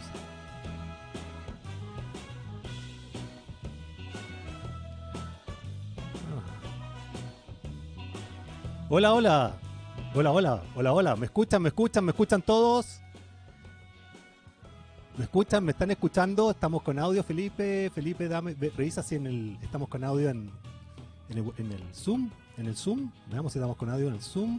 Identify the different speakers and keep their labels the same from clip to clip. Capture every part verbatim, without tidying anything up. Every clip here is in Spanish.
Speaker 1: bienvenidos. Hola, hola. Hola, hola, hola, hola. ¿Me escuchan? ¿Me escuchan? ¿Me escuchan todos? ¿Me escuchan? ¿Me están escuchando? ¿Estamos con audio, Felipe? Felipe, dame, ve- revisa si en el, estamos con audio en, en el, en el Zoom. En el Zoom. Veamos si estamos con audio en el Zoom.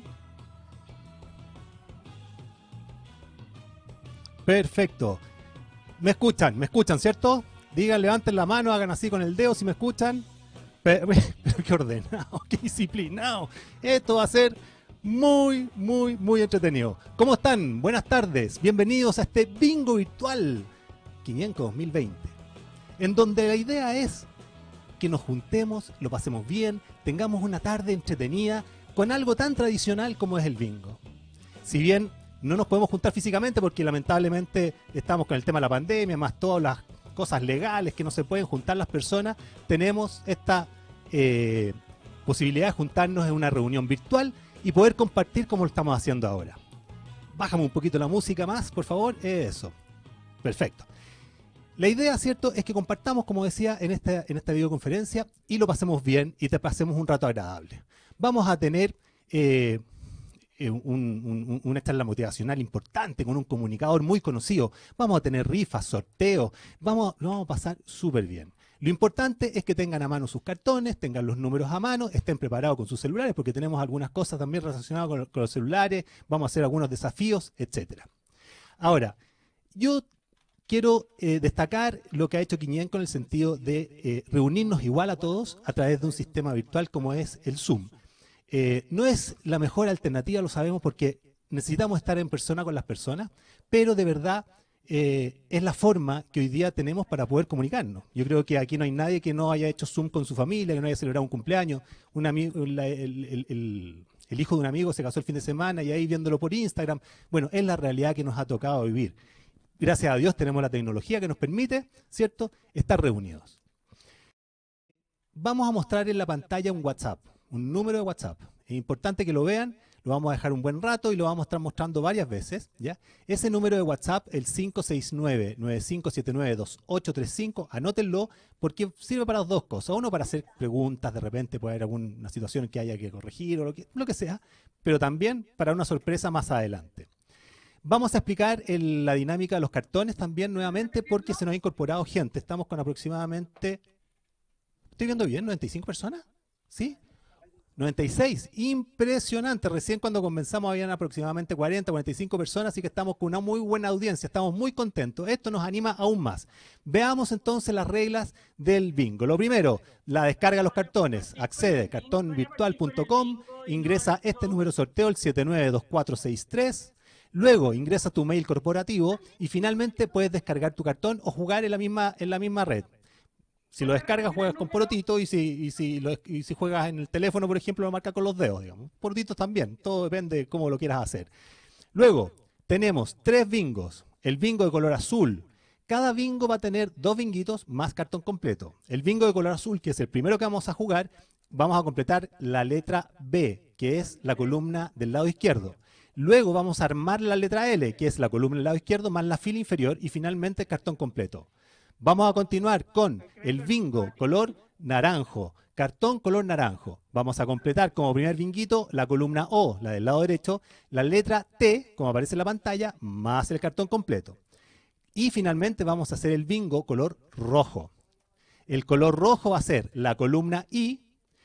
Speaker 1: Perfecto. ¿Me escuchan? ¿Me escuchan, cierto? Digan, levanten la mano, hagan así con el dedo si me escuchan. Pero, pero qué ordenado, qué disciplinado. Esto va a ser muy, muy, muy entretenido. ¿Cómo están? Buenas tardes. Bienvenidos a este bingo virtual quinientos dos mil veinte, en donde la idea es que nos juntemos, lo pasemos bien, tengamos una tarde entretenida con algo tan tradicional como es el bingo. Si bien no nos podemos juntar físicamente porque lamentablemente estamos con el tema de la pandemia, más todas las cosas legales que no se pueden juntar las personas, tenemos esta eh, posibilidad de juntarnos en una reunión virtual y poder compartir como lo estamos haciendo ahora. Bájame un poquito la música más, por favor. Eso. Perfecto. La idea, ¿cierto?, es que compartamos, como decía, en esta, en esta videoconferencia y lo pasemos bien y te pasemos un rato agradable. Vamos a tener eh, eh, un, un, una charla motivacional importante con un comunicador muy conocido. Vamos a tener rifas, sorteos, vamos, lo vamos a pasar súper bien. Lo importante es que tengan a mano sus cartones, tengan los números a mano, estén preparados con sus celulares porque tenemos algunas cosas también relacionadas con, con los celulares, vamos a hacer algunos desafíos, etcétera. Ahora, yo quiero eh, destacar lo que ha hecho Quiñenco en el sentido de eh, reunirnos igual a todos a través de un sistema virtual como es el Zoom. Eh, no es la mejor alternativa, lo sabemos, porque necesitamos estar en persona con las personas, pero de verdad eh, es la forma que hoy día tenemos para poder comunicarnos. Yo creo que aquí no hay nadie que no haya hecho Zoom con su familia, que no haya celebrado un cumpleaños. Un amigo, la- el, el- el- el hijo de un amigo se casó el fin de semana y ahí viéndolo por Instagram. Bueno, es la realidad que nos ha tocado vivir. Gracias a Dios tenemos la tecnología que nos permite, ¿cierto?, estar reunidos. Vamos a mostrar en la pantalla un WhatsApp, un número de WhatsApp. Es importante que lo vean, lo vamos a dejar un buen rato y lo vamos a estar mostrando varias veces, ¿ya? Ese número de WhatsApp, el cinco seis nueve, nueve cinco siete nueve, dos ocho tres cinco, anótenlo porque sirve para dos cosas. Uno, para hacer preguntas, de repente puede haber alguna situación que haya que corregir o lo que, lo que sea, pero también para una sorpresa más adelante. Vamos a explicar el- la dinámica de los cartones también nuevamente porque se nos ha incorporado gente. Estamos con aproximadamente, ¿estoy viendo bien? ¿noventa y cinco personas? ¿Sí? noventa y seis. Impresionante. Recién cuando comenzamos habían aproximadamente cuarenta, cuarenta y cinco personas, así que estamos con una muy buena audiencia. Estamos muy contentos. Esto nos anima aún más. Veamos entonces las reglas del bingo. Lo primero, la descarga de los cartones. Accede a cartón virtual punto com, ingresa este número de sorteo, el siete nueve dos cuatro seis tres. Luego ingresa tu mail corporativo y finalmente puedes descargar tu cartón o jugar en la misma, en la misma red. Si lo descargas, juegas con porotito y si, y si, lo- y si juegas en el teléfono, por ejemplo, lo marca con los dedos, digamos. Porotitos también, todo depende de cómo lo quieras hacer. Luego, tenemos tres bingos. El bingo de color azul. Cada bingo va a tener dos binguitos más cartón completo. El bingo de color azul, que es el primero que vamos a jugar, vamos a completar la letra B, que es la columna del lado izquierdo. Luego vamos a armar la letra L, que es la columna del lado izquierdo, más la fila inferior y finalmente el cartón completo. Vamos a continuar con el bingo color naranjo, cartón color naranjo. Vamos a completar como primer binguito la columna O, la del lado derecho, la letra T, como aparece en la pantalla, más el cartón completo. Y finalmente vamos a hacer el bingo color rojo. El color rojo va a ser la columna I,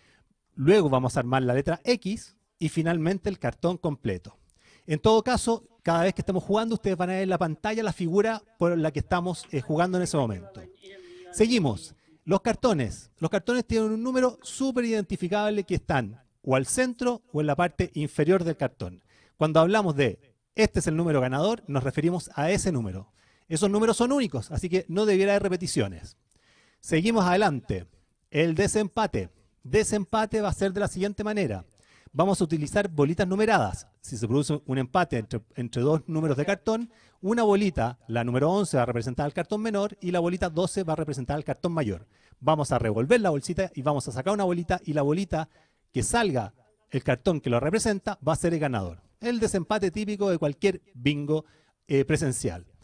Speaker 1: luego vamos a armar la letra X y finalmente el cartón completo. En todo caso, cada vez que estamos jugando, ustedes van a ver en la pantalla la figura por la que estamos eh, jugando en ese momento. Seguimos. Los cartones. Los cartones tienen un número súper identificable que están o al centro o en la parte inferior del cartón. Cuando hablamos de este es el número ganador, nos referimos a ese número. Esos números son únicos, así que no debiera haber repeticiones. Seguimos adelante. El desempate. Desempate va a ser de la siguiente manera. Vamos a utilizar bolitas numeradas. Si se produce un empate entre, entre dos números de cartón, una bolita, la número once, va a representar al cartón menor y la bolita doce va a representar al cartón mayor. Vamos a revolver la bolsita y vamos a sacar una bolita y la bolita que salga el cartón que lo representa va a ser el ganador. El desempate típico de cualquier bingo eh, presencial.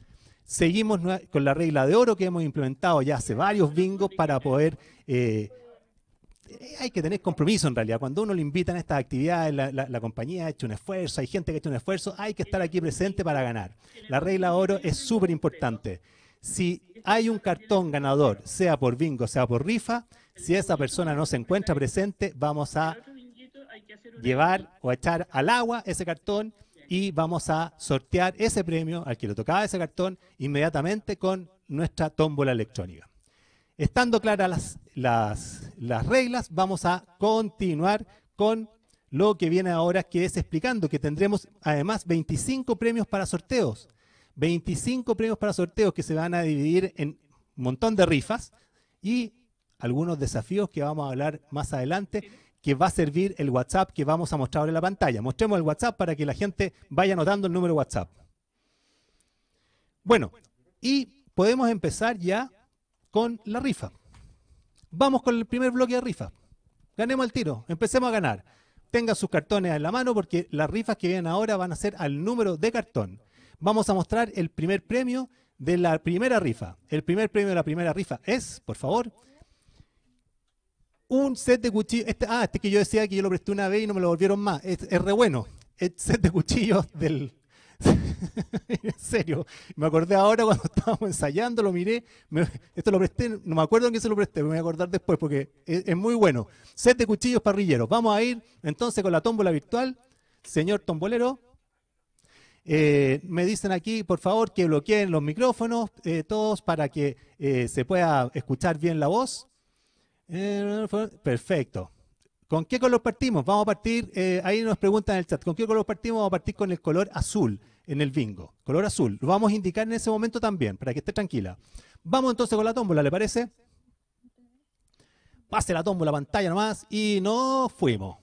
Speaker 1: Seguimos con la regla de oro que hemos implementado ya hace varios bingos para poder... Eh, hay que tener compromiso en realidad. Cuando uno le invitan a estas actividades, la, la, la compañía ha hecho un esfuerzo, hay gente que ha hecho un esfuerzo, hay que estar aquí presente para ganar. La regla de oro es súper importante. Si hay un cartón ganador, sea por bingo, sea por rifa, si esa persona no se encuentra presente, vamos a llevar o echar al agua ese cartón y vamos a sortear ese premio al que le tocaba ese cartón inmediatamente con nuestra tómbola electrónica. Estando claras las, las, las reglas, vamos a continuar con lo que viene ahora, que es explicando que tendremos además veinticinco premios para sorteos. veinticinco premios para sorteos que se van a dividir en un montón de rifas y algunos desafíos que vamos a hablar más adelante, que va a servir el WhatsApp que vamos a mostrar ahora en la pantalla. Mostremos el WhatsApp para que la gente vaya anotando el número de WhatsApp. Bueno, y podemos empezar ya con la rifa. Vamos con el primer bloque de rifa. Ganemos el tiro, empecemos a ganar. Tengan sus cartones en la mano porque las rifas que vienen ahora van a ser al número de cartón. Vamos a mostrar el primer premio de la primera rifa. El primer premio de la primera rifa es, por favor, un set de cuchillos. Este, ah, este que yo decía que yo lo presté una vez y no me lo volvieron más. Es, es re bueno. El set de cuchillos del... En serio, me acordé ahora cuando estábamos ensayando, lo miré, me, esto lo presté, no me acuerdo en qué se lo presté, me voy a acordar después porque es, es muy bueno. Set de cuchillos parrilleros. Vamos a ir entonces con la tómbola virtual. Señor tombolero, eh, me dicen aquí, por favor, que bloqueen los micrófonos, eh, todos para que eh, se pueda escuchar bien la voz. Eh, perfecto. ¿Con qué color partimos? Vamos a partir, eh, ahí nos preguntan en el chat, ¿con qué color partimos? Vamos a partir con el color azul en el bingo. Color azul. Lo vamos a indicar en ese momento también, para que esté tranquila. Vamos entonces con la tómbola, ¿le parece? Pase la tómbola, pantalla nomás, y nos fuimos.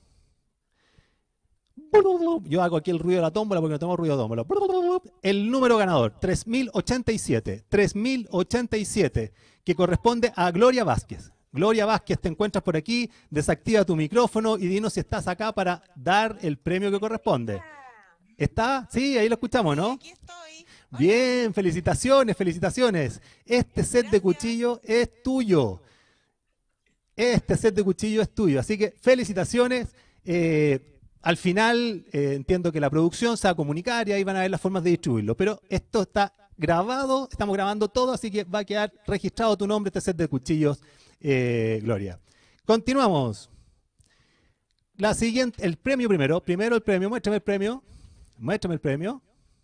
Speaker 1: Yo hago aquí el ruido de la tómbola porque no tengo ruido de tómbola. El número ganador, tres mil ochenta y siete. tres mil ochenta y siete, que corresponde a Gloria Vázquez. Gloria Vázquez, te encuentras por aquí, desactiva tu micrófono y dinos si estás acá para dar el premio que corresponde. ¿Está? Sí, ahí lo escuchamos, ¿no?
Speaker 2: Aquí estoy.
Speaker 1: Bien, felicitaciones, felicitaciones. Este set de cuchillo es tuyo. Este set de cuchillo es tuyo, así que felicitaciones. Eh, al final eh, entiendo que la producción se va a comunicar y ahí van a ver las formas de distribuirlo, pero esto está grabado, estamos grabando todo, así que va a quedar registrado tu nombre, este set de cuchillos. Eh, Gloria. Continuamos. La siguiente, el premio primero. Primero el premio. Muéstrame el premio. Muéstrame el premio.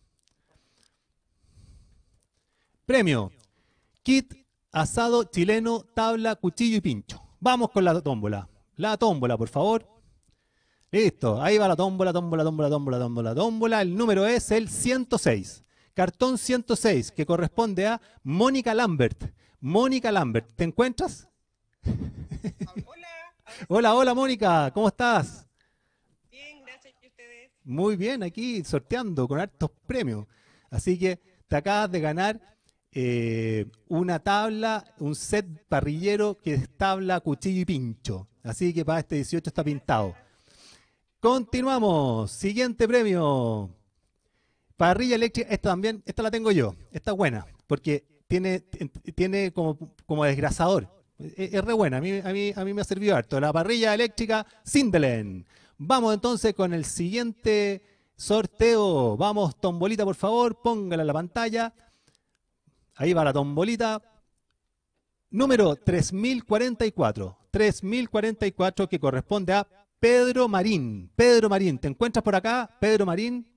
Speaker 1: Premio. Kit asado chileno, tabla, cuchillo y pincho. Vamos con la tómbola. La tómbola, por favor. Listo. Ahí va la tómbola, tómbola, tómbola, tómbola, tómbola, tómbola. El número es el ciento seis. Cartón ciento seis, que corresponde a Mónica Lambert. Mónica Lambert. ¿Te encuentras?
Speaker 2: Hola.
Speaker 1: Hola, hola Mónica, ¿cómo estás?
Speaker 2: Bien, gracias. ¿Y ustedes?
Speaker 1: Muy bien, aquí sorteando con hartos premios. Así que te acabas de ganar eh, una tabla, un set parrillero que es tabla, cuchillo y pincho. Así que para este dieciocho está pintado. Continuamos. Siguiente premio. Parrilla eléctrica. Esta también, esta la tengo yo. Esta es buena porque tiene, tiene como, como desgrasador. Es, es re buena, a mí, a, mí, a mí me ha servido harto. La parrilla eléctrica Sindelen. Vamos entonces con el siguiente sorteo. Vamos, tombolita, por favor, póngala en la pantalla. Ahí va la tombolita. Número tres mil cuarenta y cuatro. tres mil cuarenta y cuatro, que corresponde a Pedro Marín. Pedro Marín, ¿te encuentras por acá? Pedro Marín.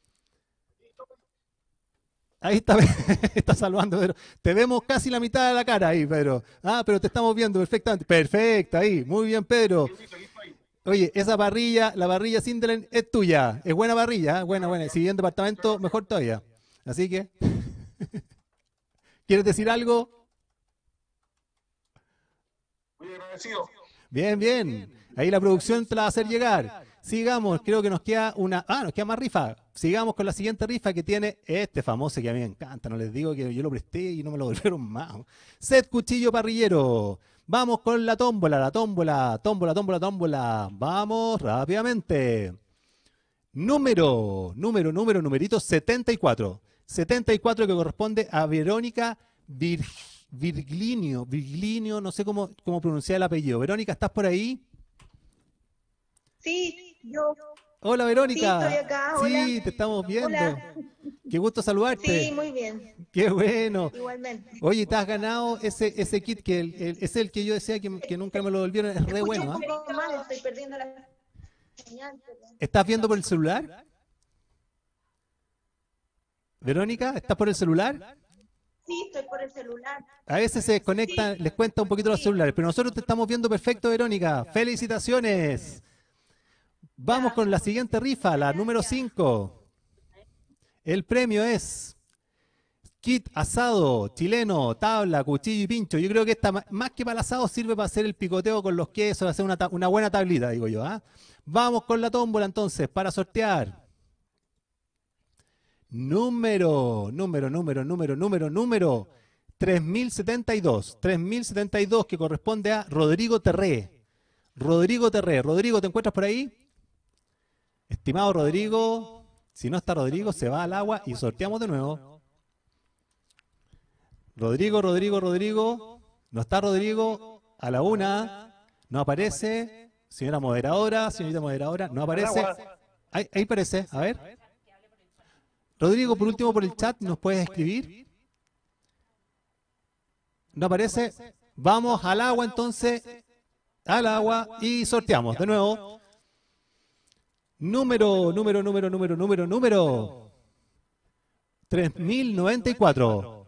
Speaker 1: Ahí está, está salvando, Pedro. Te vemos casi la mitad de la cara ahí, Pedro. Ah, pero te estamos viendo perfectamente. Perfecto, ahí. Muy bien, Pedro. Oye, esa parrilla, la parrilla Sindelen es tuya. Es buena parrilla, ¿eh? Buena, buena. Si vive en departamento, mejor todavía. Así que, ¿quieres decir algo?
Speaker 3: Muy agradecido.
Speaker 1: Bien, bien. Ahí la producción te la va a hacer llegar. Sigamos, creo que nos queda una... Ah, nos queda más rifa. Sigamos con la siguiente rifa que tiene este famoso que a mí me encanta. No les digo que yo lo presté y no me lo volvieron más. Set cuchillo parrillero. Vamos con la tómbola, la tómbola, tómbola, tómbola, tómbola. Vamos rápidamente. Número, número, número, numerito setenta y cuatro. setenta y cuatro que corresponde a Verónica Vir- Virglinio, Virglinio, no sé cómo, cómo pronunciar el apellido. Verónica, ¿estás por ahí?
Speaker 4: Sí, yo.
Speaker 1: Hola,
Speaker 4: Sí,
Speaker 1: Verónica.
Speaker 4: estoy acá. Hola.
Speaker 1: Sí, te estamos viendo.
Speaker 4: Hola.
Speaker 1: Qué gusto saludarte.
Speaker 4: Sí, muy bien.
Speaker 1: Qué bueno.
Speaker 4: Igualmente.
Speaker 1: Oye, te has ganado ese, ese kit que el, el- es el que yo decía que, que nunca me lo devolvieron. Es re
Speaker 4: Escucho
Speaker 1: bueno,
Speaker 4: un
Speaker 1: ¿ah?
Speaker 4: poco mal, estoy perdiendo la señal. pero-
Speaker 1: ¿Estás viendo por el celular? Verónica, ¿estás por el celular?
Speaker 4: Sí, estoy por el celular.
Speaker 1: A veces se desconectan, les cuenta un poquito los celulares, pero nosotros te estamos viendo perfecto, Verónica. ¡Felicitaciones! Vamos con la siguiente rifa, la número cinco. El premio es kit asado, chileno, tabla, cuchillo y pincho. Yo creo que esta, ma- más que para el asado, sirve para hacer el picoteo con los quesos, hacer una, ta- una buena tablita, digo yo. ¿ah? Vamos con la tómbola entonces, para sortear. Número, número, número, número, número, número tres mil setenta y dos. tres mil setenta y dos que corresponde a Rodrigo Terré. Rodrigo Terré. Rodrigo, ¿te encuentras por ahí? Estimado Rodrigo, si no está Rodrigo, se va al agua y sorteamos de nuevo. Rodrigo, Rodrigo, Rodrigo. No está Rodrigo. A la una. No aparece. Señora moderadora, señorita moderadora, no aparece. Ahí, ahí aparece, a ver. Rodrigo, por último, por el chat, ¿nos puedes escribir? No aparece. Vamos al agua entonces. Al agua y sorteamos de nuevo. Número, número, número, número, número, número. tres mil noventa y cuatro.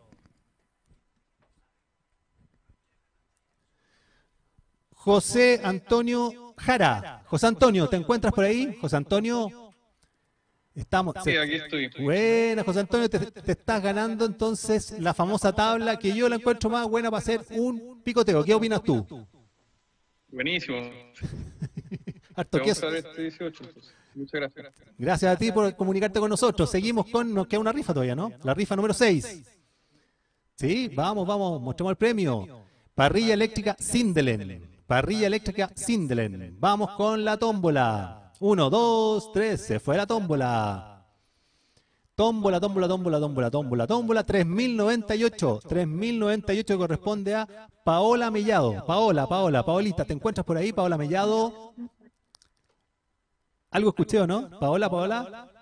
Speaker 1: José Antonio Jara. José Antonio, ¿te encuentras por ahí? José Antonio. Estamos.
Speaker 5: Sí, aquí estoy.
Speaker 1: Buena, José Antonio, te, te estás ganando entonces la famosa tabla que yo la encuentro más buena para hacer un picoteo. ¿Qué opinas tú?
Speaker 5: Buenísimo.
Speaker 1: Harto
Speaker 5: Vamos
Speaker 1: queso.
Speaker 5: a ver este dieciocho. Entonces. Muchas gracias.
Speaker 1: Gracias a ti por comunicarte con nosotros. Seguimos con, nos queda una rifa todavía, ¿no? La rifa número seis. Sí, vamos, vamos, mostramos el premio. Parrilla eléctrica Sindelen. Parrilla eléctrica Sindelen. Vamos con la tómbola. Uno, dos, tres, se fue la tómbola. Tómbola, tómbola, tómbola, tómbola, tómbola, tómbola, tres mil noventa y ocho. tres mil noventa y ocho corresponde a Paola Mellado. Paola, Paola, Paolita, ¿te encuentras por ahí, Paola Mellado? ¿Algo escuché o no? Paola, Paola.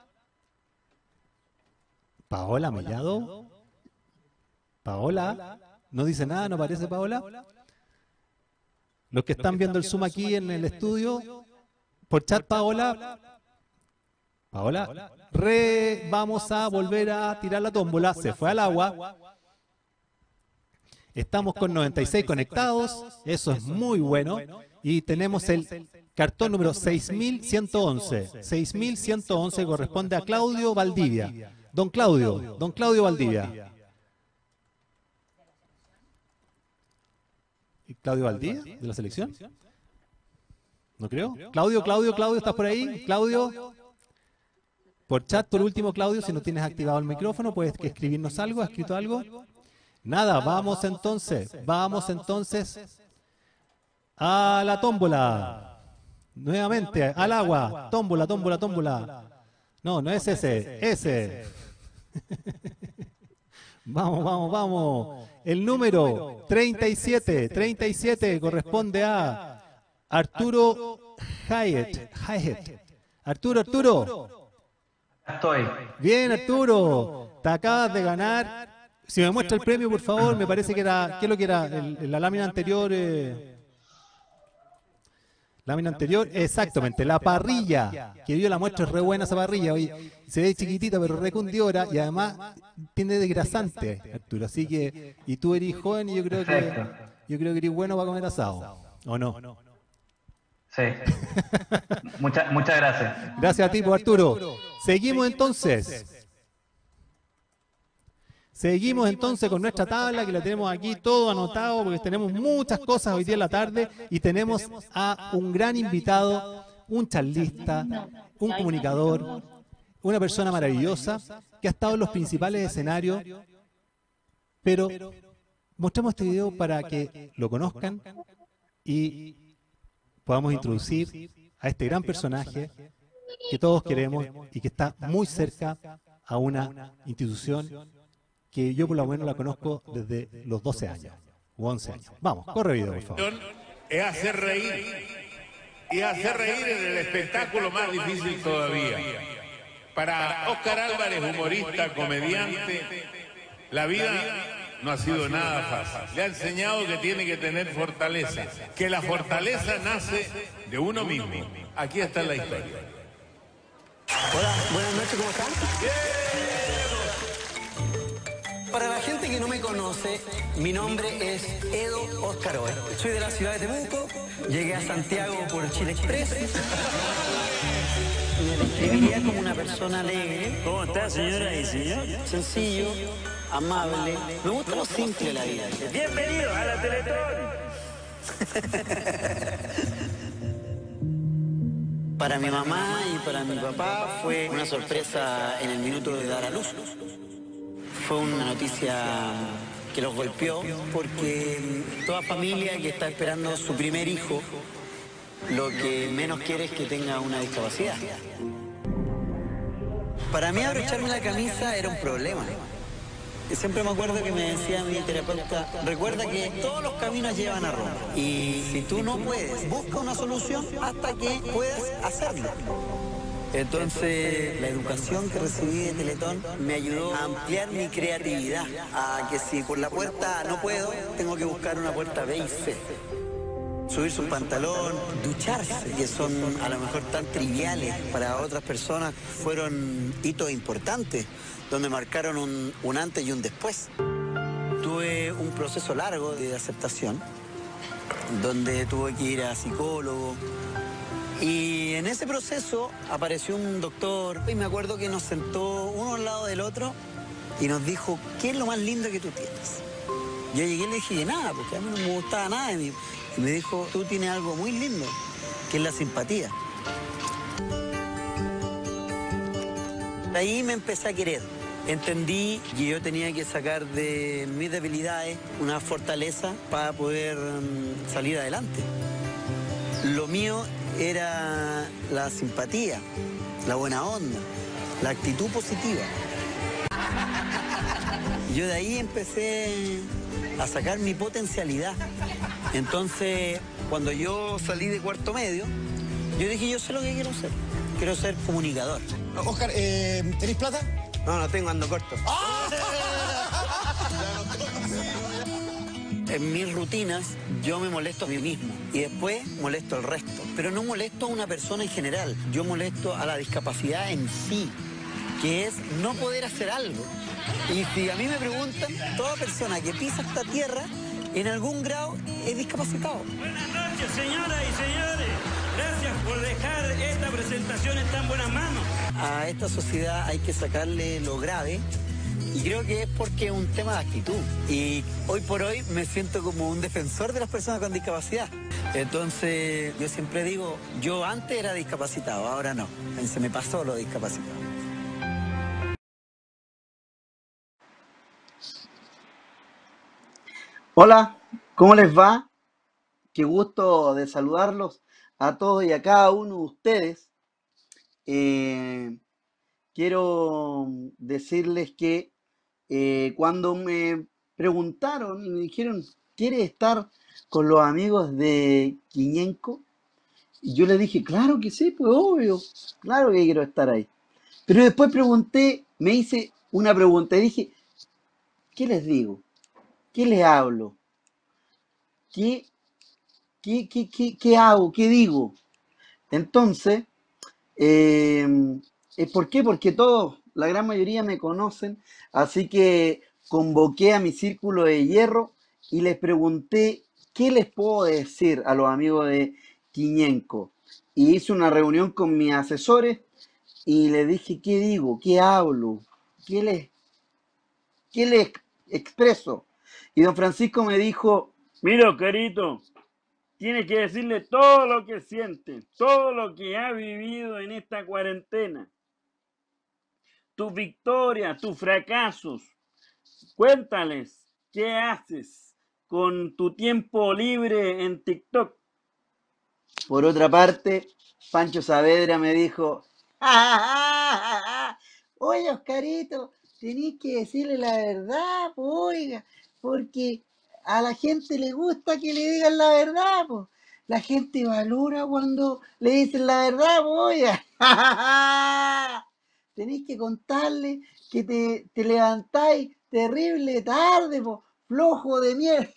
Speaker 1: Paola Mellado. Paola. ¿No dice nada? ¿No aparece Paola? Los que están viendo el Zoom aquí en el estudio, por chat, Paola. Paola. Re, vamos a volver a tirar la tómbola. Se fue al agua. Estamos con noventa y seis conectados. Eso es muy bueno. Y tenemos el cartón número seis mil ciento once. seis mil ciento once corresponde a Claudio Valdivia. Don Claudio, don Claudio Valdivia. ¿Y Claudio Valdivia de la selección? ¿No creo? Claudio, Claudio, Claudio, ¿estás por ahí? Claudio. Por chat, por último, Claudio, si no tienes activado el micrófono, puedes escribirnos algo, ¿has escrito algo? Nada, vamos entonces, vamos entonces a la tómbola. Nuevamente, al agua. Tómbola, tómbola, tómbola. No, no es ese, ese. Vamos, vamos, vamos. El número treinta y siete, treinta y siete corresponde a Arturo Hyatt. Hyatt. Arturo, Arturo.
Speaker 6: Estoy.
Speaker 1: Bien, Arturo. Te acabas de ganar. Si me muestra el premio, por favor, me parece que era, ¿qué es lo que era? El- la lámina anterior. Eh, lámina anterior, exactamente, la parrilla. Que yo la muestro, es re buena esa parrilla. Oye, se ve chiquitita, pero recundidora y además tiene desgrasante, Arturo. Así que, y tú eres joven y yo creo que,
Speaker 6: Perfecto.
Speaker 1: yo creo que eres bueno para comer asado. ¿O no?
Speaker 6: Sí. Muchas muchas gracias.
Speaker 1: Gracias a ti, pues, Arturo. Seguimos entonces. Seguimos entonces con nuestra tabla, que la tenemos aquí todo anotado, porque tenemos muchas cosas hoy día en la tarde y tenemos a un gran invitado, un charlista, un comunicador, una persona maravillosa que ha estado en los principales escenarios, pero mostramos este video para que lo conozcan y podamos introducir a este gran personaje que todos queremos y que está muy cerca a una institución que yo por lo menos la conozco desde los doce años u once años. Vamos, corre video, por favor.
Speaker 7: Es hacer reír. Y hacer reír en el espectáculo más difícil todavía. Para Óscar Álvarez, humorista, comediante, la vida no ha sido nada fácil. Le ha enseñado que tiene que tener fortaleza, que la fortaleza nace de uno mismo. Aquí está la historia.
Speaker 8: Hola, buenas noches, ¿cómo están? Para la gente que no me conoce, mi nombre es Edo Oscaroe. Soy de la ciudad de Temuco, llegué a Santiago por Chile Express. Me describiría como una persona alegre.
Speaker 9: ¿Cómo está, señora y señor?
Speaker 8: Sencillo, amable. Me gusta lo simple de la vida.
Speaker 9: Bienvenido a la Teletón.
Speaker 8: Para mi mamá y para mi papá fue una sorpresa en el minuto de dar a luz. Fue una noticia que los golpeó porque toda familia que está esperando su primer hijo, lo que menos quiere es que tenga una discapacidad. Para mí abrocharme la camisa era un problema. Y siempre me acuerdo que me decía mi terapeuta, recuerda que todos los caminos llevan a Roma. Y si tú no puedes, busca una solución hasta que puedas hacerlo. Entonces, la educación que recibí de Teletón me ayudó a ampliar mi creatividad, a que si por la puerta no puedo, tengo que buscar una puerta B y C. Subirse un pantalón, ducharse, que son a lo mejor tan triviales para otras personas, fueron hitos importantes, donde marcaron un, un antes y un después. Tuve un proceso largo de aceptación, donde tuve que ir a psicólogo. Y en ese proceso apareció un doctor y me acuerdo que nos sentó uno al lado del otro y nos dijo, ¿qué es lo más lindo que tú tienes? Yo llegué y le dije, nada, porque a mí no me gustaba nada de mí. Y me dijo, tú tienes algo muy lindo, que es la simpatía. Ahí me empecé a querer. Entendí que yo tenía que sacar de mis debilidades una fortaleza para poder um, salir adelante. Lo mío era la simpatía, la buena onda, la actitud positiva. Yo de ahí empecé a sacar mi potencialidad. Entonces, cuando yo salí de cuarto medio, yo dije, yo sé lo que quiero ser. Quiero ser comunicador.
Speaker 10: Oscar, eh, ¿tenés plata?
Speaker 8: No, no tengo, ando corto. En mis rutinas yo me molesto a mí mismo y después molesto al resto. Pero no molesto a una persona en general, yo molesto a la discapacidad en sí, que es no poder hacer algo. Y si a mí me preguntan, toda persona que pisa esta tierra, en algún grado es discapacitado.
Speaker 9: Buenas noches, señoras y señores. Gracias por dejar esta presentación en tan buenas manos.
Speaker 8: A esta sociedad hay que sacarle lo grave. Y creo que es porque es un tema de actitud. Y hoy por hoy me siento como un defensor de las personas con discapacidad. Entonces, yo siempre digo, yo antes era discapacitado, ahora no. Se me pasó lo discapacitado.
Speaker 11: Hola, ¿cómo les va? Qué gusto de saludarlos a todos y a cada uno de ustedes. Eh, quiero decirles que Eh, cuando me preguntaron y me dijeron, ¿quieres estar con los amigos de Quiñenco? Y yo les dije, claro que sí, pues obvio, claro que quiero estar ahí. Pero después pregunté, me hice una pregunta y dije, ¿qué les digo? ¿Qué les hablo? ¿Qué, qué, qué, qué, qué hago? ¿Qué digo? Entonces, eh, ¿por qué? Porque todos, la gran mayoría me conocen, así que convoqué a mi círculo de hierro y les pregunté qué les puedo decir a los amigos de Quiñenco. Y hice una reunión con mis asesores y les dije qué digo, qué hablo, qué les, qué les expreso. Y don Francisco me dijo,
Speaker 12: mira, Oscarito, tienes que decirle todo lo que sientes, todo lo que has vivido en esta cuarentena. Tus victorias, tus fracasos. Cuéntales qué haces con tu tiempo libre en TikTok.
Speaker 11: Por otra parte, Pancho Saavedra me dijo, ¡ah, ah, ah, ah! Oye, Oscarito, tenéis que decirle la verdad, po, oiga, porque a la gente le gusta que le digan la verdad, pues. La gente valora cuando le dicen la verdad, po, oiga. Tenéis que contarle que te, te levantáis terrible tarde, po, flojo de mierda.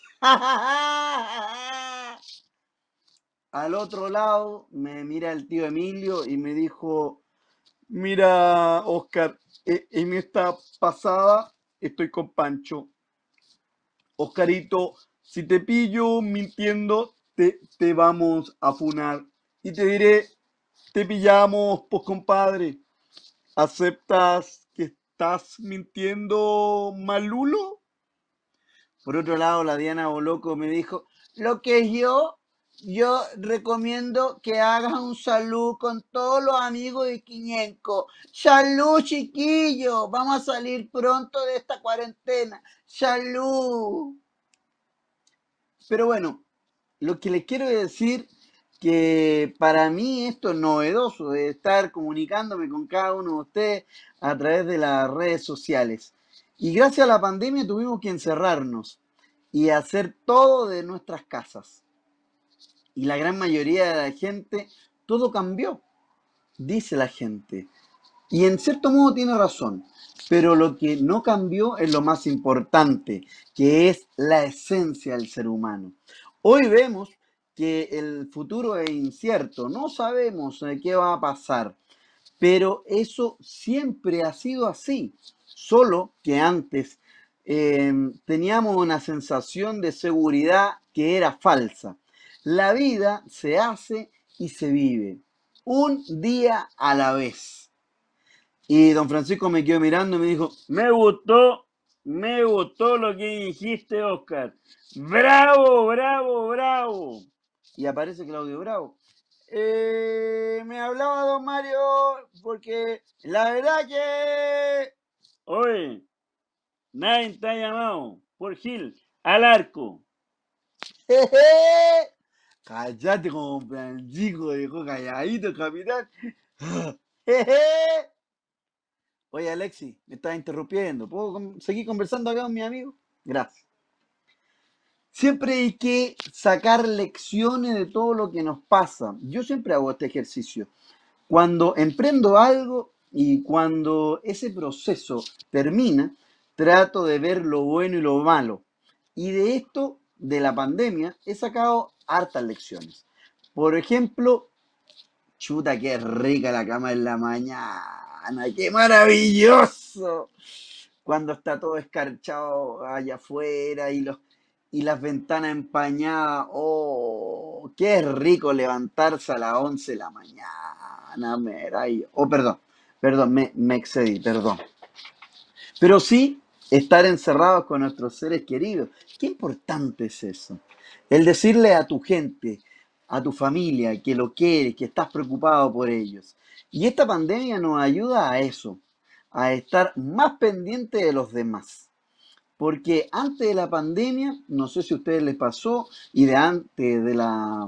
Speaker 11: Al otro lado me mira el tío Emilio y me dijo, mira, Oscar, e- en esta pasada estoy con Pancho. Oscarito, si te pillo mintiendo, te, te vamos a funar. Y te diré, te pillamos, pues compadre. ¿Aceptas que estás mintiendo, Malulo? Por otro lado, la Diana Boloco me dijo, lo que yo, yo recomiendo que hagas un salud con todos los amigos de Quiñenco. Salud, chiquillos, vamos a salir pronto de esta cuarentena. Salud. Pero bueno, lo que les quiero decir que para mí esto es novedoso de estar comunicándome con cada uno de ustedes a través de las redes sociales. Y gracias a la pandemia tuvimos que encerrarnos y hacer todo de nuestras casas. Y la gran mayoría de la gente, todo cambió, dice la gente. Y en cierto modo tiene razón, pero lo que no cambió es lo más importante, que es la esencia del ser humano. Hoy vemos que el futuro es incierto, no sabemos eh, qué va a pasar, pero eso siempre ha sido así, solo que antes eh, teníamos una sensación de seguridad que era falsa. La vida se hace y se vive, un día a la vez. Y don Francisco me quedó mirando y me dijo,
Speaker 12: Me gustó, me gustó lo que dijiste, Oscar. Bravo, bravo, bravo.
Speaker 11: y aparece Claudio Bravo. Eh, me hablaba don Mario porque la verdad que...
Speaker 12: Oye, nadie te ha llamado por Gil al arco.
Speaker 11: Jeje. Cállate como Francisco, dejó calladito, capitán. Jeje. Oye, Alexi, me estás interrumpiendo. ¿Puedo con- seguir conversando acá con mi amigo? Gracias. Siempre hay que sacar lecciones de todo lo que nos pasa. Yo siempre hago este ejercicio. Cuando emprendo algo y cuando ese proceso termina, trato de ver lo bueno y lo malo. Y de esto, de la pandemia, he sacado hartas lecciones. Por ejemplo, chuta, qué rica la cama en la mañana, qué maravilloso. Cuando está todo escarchado allá afuera y los y las ventanas empañadas, oh, qué rico levantarse a las once de la mañana, mira, y- oh, perdón, perdón, me, me excedí, perdón. Pero sí estar encerrados con nuestros seres queridos. Qué importante es eso. El decirle a tu gente, a tu familia, que lo quieres, que estás preocupado por ellos. Y esta pandemia nos ayuda a eso, a estar más pendiente de los demás. Porque antes de la pandemia, no sé si a ustedes les pasó, y de antes de la,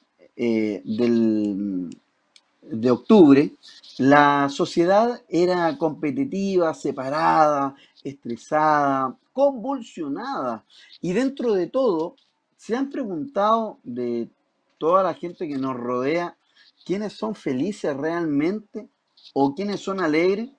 Speaker 11: eh, del, de octubre, la sociedad era competitiva, separada, estresada, convulsionada. Y dentro de todo, ¿se han preguntado de toda la gente que nos rodea quiénes son felices realmente o quiénes son alegres?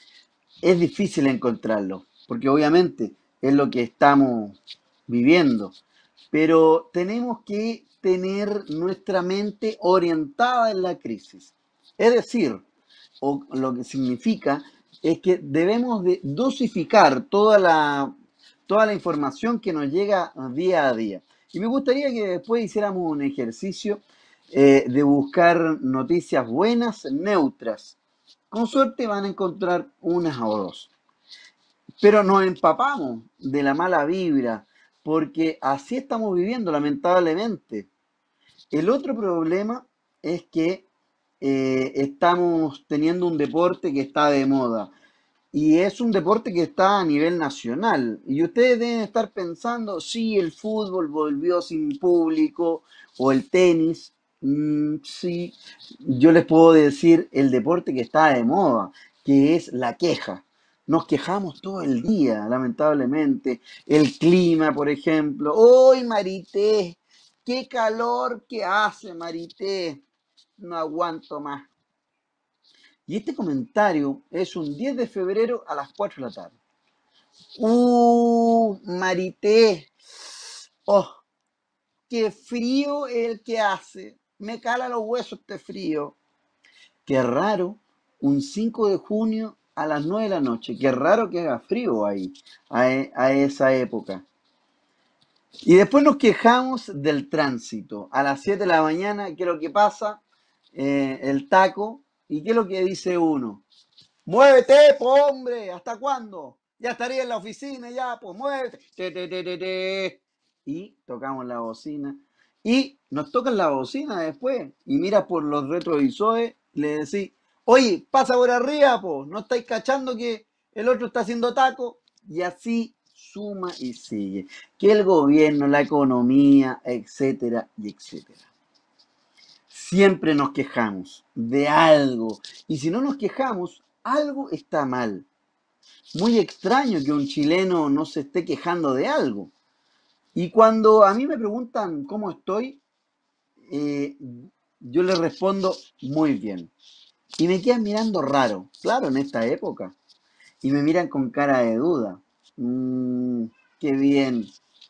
Speaker 11: Es difícil encontrarlo, porque obviamente es lo que estamos viviendo, pero tenemos que tener nuestra mente orientada en la crisis. Es decir, o lo que significa es que debemos de dosificar toda la, toda la información que nos llega día a día. Y me gustaría que después hiciéramos un ejercicio eh, de buscar noticias buenas, neutras. Con suerte van a encontrar unas o dos. Pero nos empapamos de la mala vibra, porque así estamos viviendo, lamentablemente. El otro problema es que eh, estamos teniendo un deporte que está de moda. Y es un deporte que está a nivel nacional. Y ustedes deben estar pensando, sí, el fútbol volvió sin público o el tenis. Mm, sí, yo les puedo decir el deporte que está de moda, que es la queja. Nos quejamos todo el día, lamentablemente. El clima, por ejemplo. ¡Uy, Marité! ¡Qué calor que hace, Marité! No aguanto más. Y este comentario es un diez de febrero a las cuatro de la tarde. ¡Uh, Marité! ¡Oh, qué frío el que hace! Me cala los huesos este frío. Qué raro, un cinco de junio a las nueve de la noche. Qué raro que haga frío ahí, a, e- a esa época. Y después nos quejamos del tránsito. A las siete de la mañana, ¿qué es lo que pasa? Eh, el taco. ¿Y qué es lo que dice uno? Muévete, po, hombre, ¿hasta cuándo? Ya estaría en la oficina, ya, pues muévete. Te, te, te, te, te. Y tocamos la bocina. Y nos tocan la bocina después. Y miras por los retrovisores, le decís, oye, pasa por arriba, po, ¿no estáis cachando que el otro está haciendo taco? Y así suma y sigue. Que el gobierno, la economía, etcétera, y etcétera. Siempre nos quejamos de algo. Y si no nos quejamos, algo está mal. Muy extraño que un chileno no se esté quejando de algo. Y cuando a mí me preguntan cómo estoy, eh, yo les respondo muy bien. Y me quedan mirando raro, claro, en esta época. Y me miran con cara de duda. Mm, qué bien.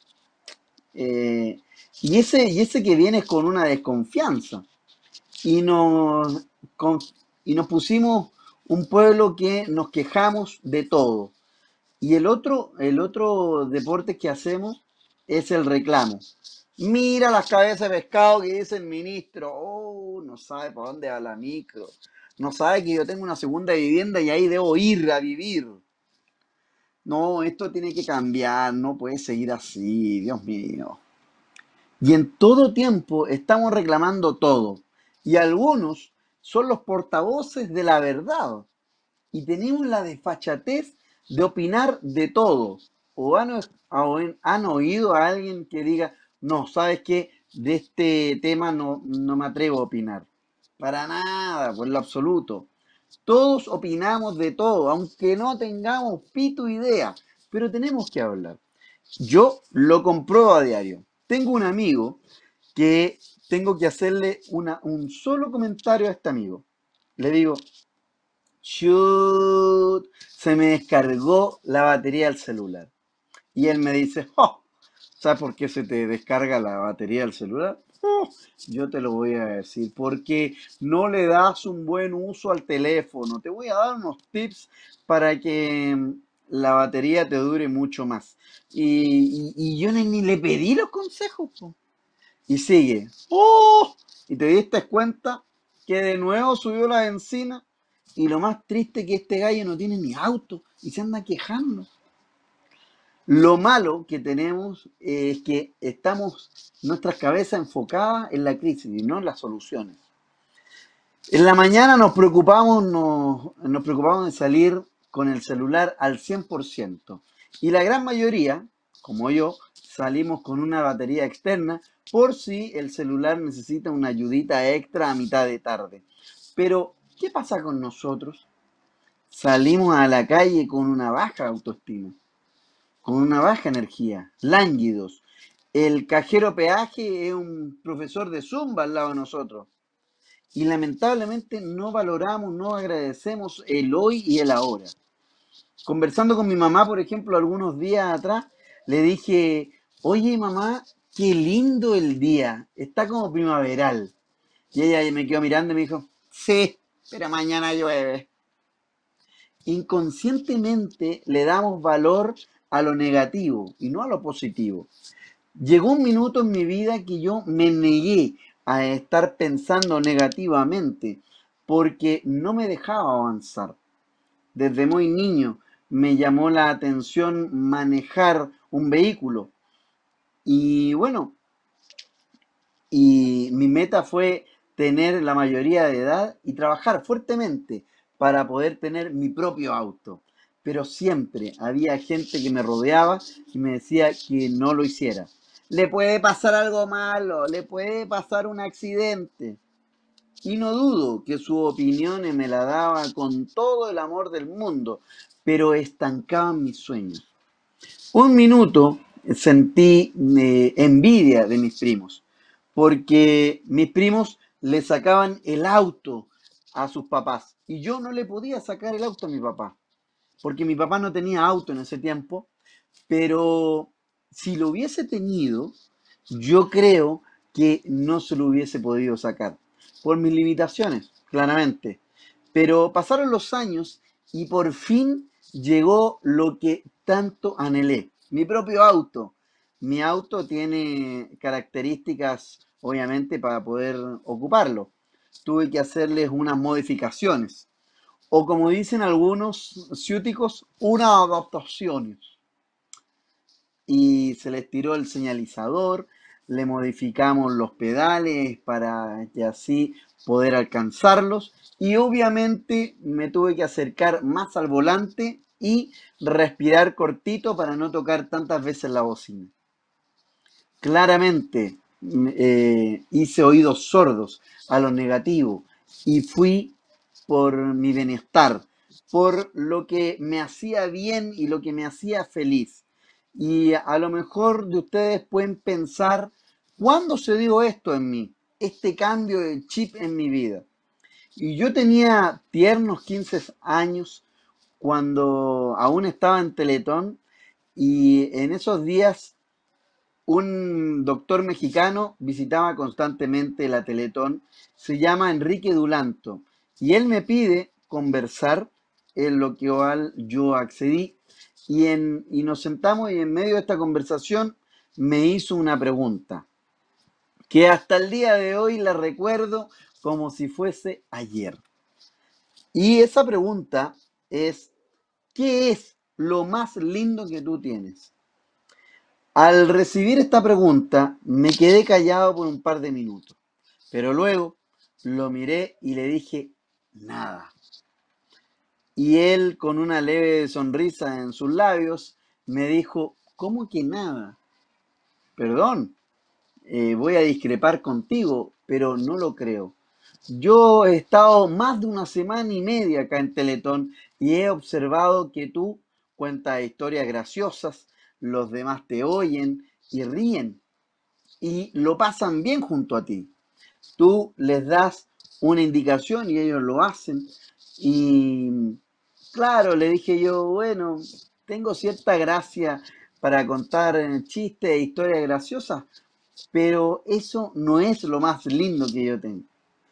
Speaker 11: Eh, y, ese, y ese que viene es con una desconfianza. Y nos, con- y nos pusimos un pueblo que nos quejamos de todo. Y el otro, el otro deporte que hacemos es el reclamo. Mira las cabezas de pescado que dice el ministro. Oh, no sabe para dónde va la micro. No sabe que yo tengo una segunda vivienda y ahí debo ir a vivir. No, esto tiene que cambiar, no puede seguir así, Dios mío. Y en todo tiempo estamos reclamando todo. Y algunos son los portavoces de la verdad. Y tenemos la desfachatez de opinar de todo. ¿O han, o- han oído a alguien que diga, no, sabes qué, de este tema no, no me atrevo a opinar? Para nada, por lo absoluto. Todos opinamos de todo, aunque no tengamos pito idea, pero tenemos que hablar. Yo lo compruebo a diario. Tengo un amigo que tengo que hacerle una, un solo comentario a este amigo. Le digo, shoot, se me descargó la batería del celular. Y él me dice, oh, ¿sabes por qué se te descarga la batería del celular? Oh, yo te lo voy a decir, porque no le das un buen uso al teléfono. Te voy a dar unos tips para que mm, la batería te dure mucho más. Y, y- y yo ni, ni le pedí los consejos, po. Y sigue. ¡Oh! Y te diste cuenta que de nuevo subió la benzina. Y lo más triste es que este gallo no tiene ni auto y se anda quejando. Lo malo que tenemos es que estamos, nuestras cabezas enfocadas en la crisis y no en las soluciones. En la mañana nos preocupamos, nos, nos preocupamos de salir con el celular al cien por ciento. Y la gran mayoría, como yo, salimos con una batería externa por si el celular necesita una ayudita extra a mitad de tarde. Pero, ¿qué pasa con nosotros? Salimos a la calle con una baja autoestima, con una baja energía, lánguidos. El cajero peaje es un profesor de Zumba al lado de nosotros. Y lamentablemente no valoramos, no agradecemos el hoy y el ahora. Conversando con mi mamá, por ejemplo, algunos días atrás, le dije, oye mamá, qué lindo el día, está como primaveral. Y ella me quedó mirando y me dijo, sí, pero mañana llueve. Inconscientemente le damos valor a lo negativo y no a lo positivo. Llegó un minuto en mi vida que yo me negué a estar pensando negativamente porque no me dejaba avanzar. Desde muy niño me llamó la atención manejar un vehículo y bueno, y mi meta fue tener la mayoría de edad y trabajar fuertemente para poder tener mi propio auto. Pero siempre había gente que me rodeaba y me decía que no lo hiciera. Le puede pasar algo malo, le puede pasar un accidente. y no dudo que su opinión me la daba con todo el amor del mundo, pero estancaban mis sueños. Un minuto sentí eh, envidia de mis primos, porque mis primos le sacaban el auto a sus papás y yo no le podía sacar el auto a mi papá, porque mi papá no tenía auto en ese tiempo, pero si lo hubiese tenido, yo creo que no se lo hubiese podido sacar, por mis limitaciones, claramente. Pero pasaron los años y por fin llegó lo que tanto anhelé, mi propio auto. Mi auto tiene características, obviamente, para poder ocuparlo. Tuve que hacerles unas modificaciones, o como dicen algunos ciúticos, una adaptación. Y se les tiró el señalizador, le modificamos los pedales para que así poder alcanzarlos y obviamente me tuve que acercar más al volante y respirar cortito para no tocar tantas veces la bocina. Claramente eh, hice oídos sordos a lo negativo y fui por mi bienestar, por lo que me hacía bien y lo que me hacía feliz. Y a lo mejor de ustedes pueden pensar, ¿cuándo se dio esto en mí? Este cambio de chip en mi vida. Y yo tenía tiernos quince años cuando aún estaba en Teletón y en esos días un doctor mexicano visitaba constantemente la Teletón, se llama Enrique Dulanto, y él me pide conversar, en lo que yo accedí, y, en, y nos sentamos y en medio de esta conversación me hizo una pregunta, que hasta el día de hoy la recuerdo como si fuese ayer. Y esa pregunta es, ¿qué es lo más lindo que tú tienes? Al recibir esta pregunta, me quedé callado por un par de minutos, pero luego lo miré y le dije, nada. Y él, con una leve sonrisa en sus labios, me dijo, ¿cómo que nada? Perdón, eh, voy a discrepar contigo, pero no lo creo. Yo he estado más de una semana y media acá en Teletón y he observado que tú cuentas historias graciosas, los demás te oyen y ríen y lo pasan bien junto a ti. Tú les das una indicación y ellos lo hacen y claro, le dije yo, bueno, tengo cierta gracia para contar chistes e historias graciosas, pero eso no es lo más lindo que yo tengo.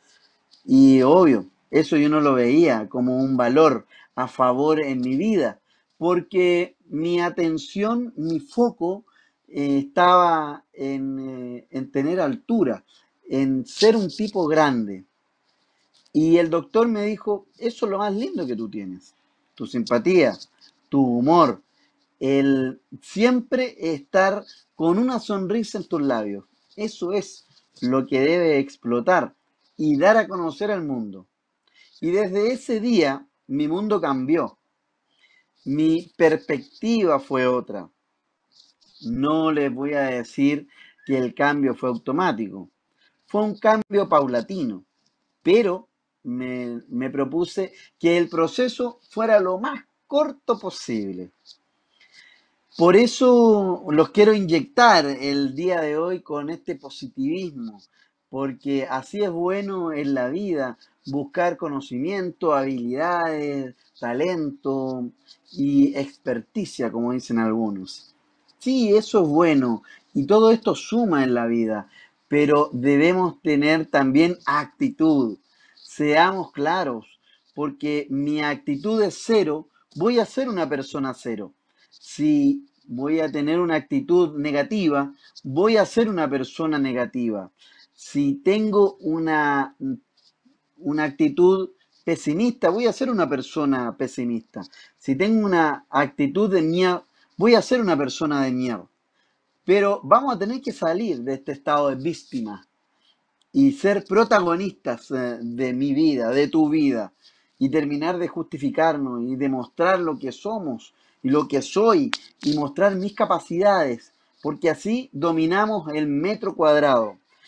Speaker 11: Y obvio, eso yo no lo veía como un valor a favor en mi vida, porque mi atención, mi foco eh, estaba en, eh, en tener altura, en ser un tipo grande. Y el doctor me dijo, eso es lo más lindo que tú tienes, tu simpatía, tu humor, el siempre estar con una sonrisa en tus labios. Eso es lo que debe explotar y dar a conocer al mundo. Y desde ese día mi mundo cambió. Mi perspectiva fue otra. No les voy a decir que el cambio fue automático. Fue un cambio paulatino, pero me, me propuse que el proceso fuera lo más corto posible. Por eso los quiero inyectar el día de hoy con este positivismo, porque así es bueno en la vida, buscar conocimiento, habilidades, talento y experticia, como dicen algunos. Sí, eso es bueno y todo esto suma en la vida, pero debemos tener también actitud. Seamos claros, porque mi actitud es cero, voy a ser una persona cero. Si voy a tener una actitud negativa, voy a ser una persona negativa. Si tengo una, una actitud pesimista, voy a ser una persona pesimista. Si tengo una actitud de miedo, voy a ser una persona de miedo. Pero vamos a tener que salir de este estado de víctima y ser protagonistas de mi vida, de tu vida, y terminar de justificarnos y demostrar lo que somos y lo que soy y mostrar mis capacidades, porque así dominamos el metro cuadrado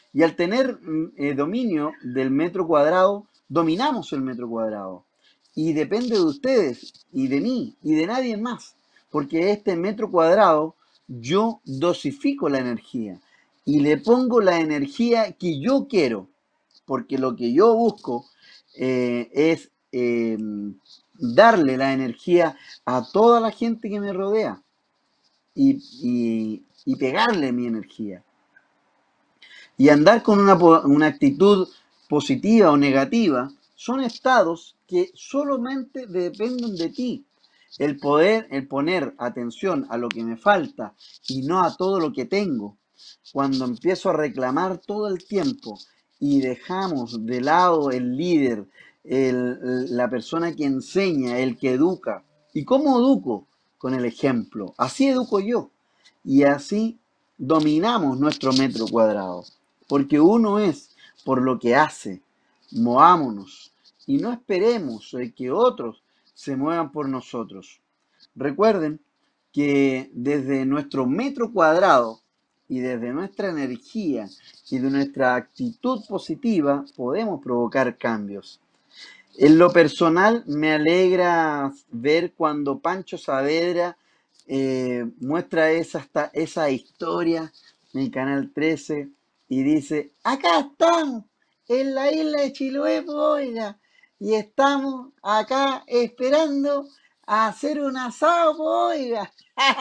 Speaker 11: Y al tener mm, eh, dominio del metro cuadrado, dominamos el metro cuadrado. Y depende de ustedes y de mí y de nadie más, porque este metro cuadrado yo dosifico la energía y le pongo la energía que yo quiero, porque lo que yo busco eh, es eh, darle la energía a toda la gente que me rodea y, y- y pegarle mi energía. Y andar con una, po- una actitud positiva o negativa son estados que solamente dependen de ti. El poder, el poner atención a lo que me falta y no a todo lo que tengo. Cuando empiezo a reclamar todo el tiempo y dejamos de lado el líder, el- la persona que enseña, el que educa. ¿Y cómo educo? Con el ejemplo. Así educo yo. Y así dominamos nuestro metro cuadrado. Porque uno es por lo que hace. Movámonos. Y no esperemos eh, que otros se muevan por nosotros. Recuerden que desde nuestro metro cuadrado y desde nuestra energía y de nuestra actitud positiva podemos provocar cambios. En lo personal me alegra ver cuando Pancho Saavedra eh, muestra esa, esta- esa historia en el Canal trece y dice, acá estamos, en la isla de Chiloé, po, oiga, y estamos acá esperando a hacer un asado, po, oiga.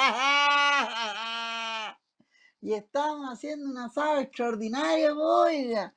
Speaker 11: Y estamos haciendo un asado extraordinario, po, oiga.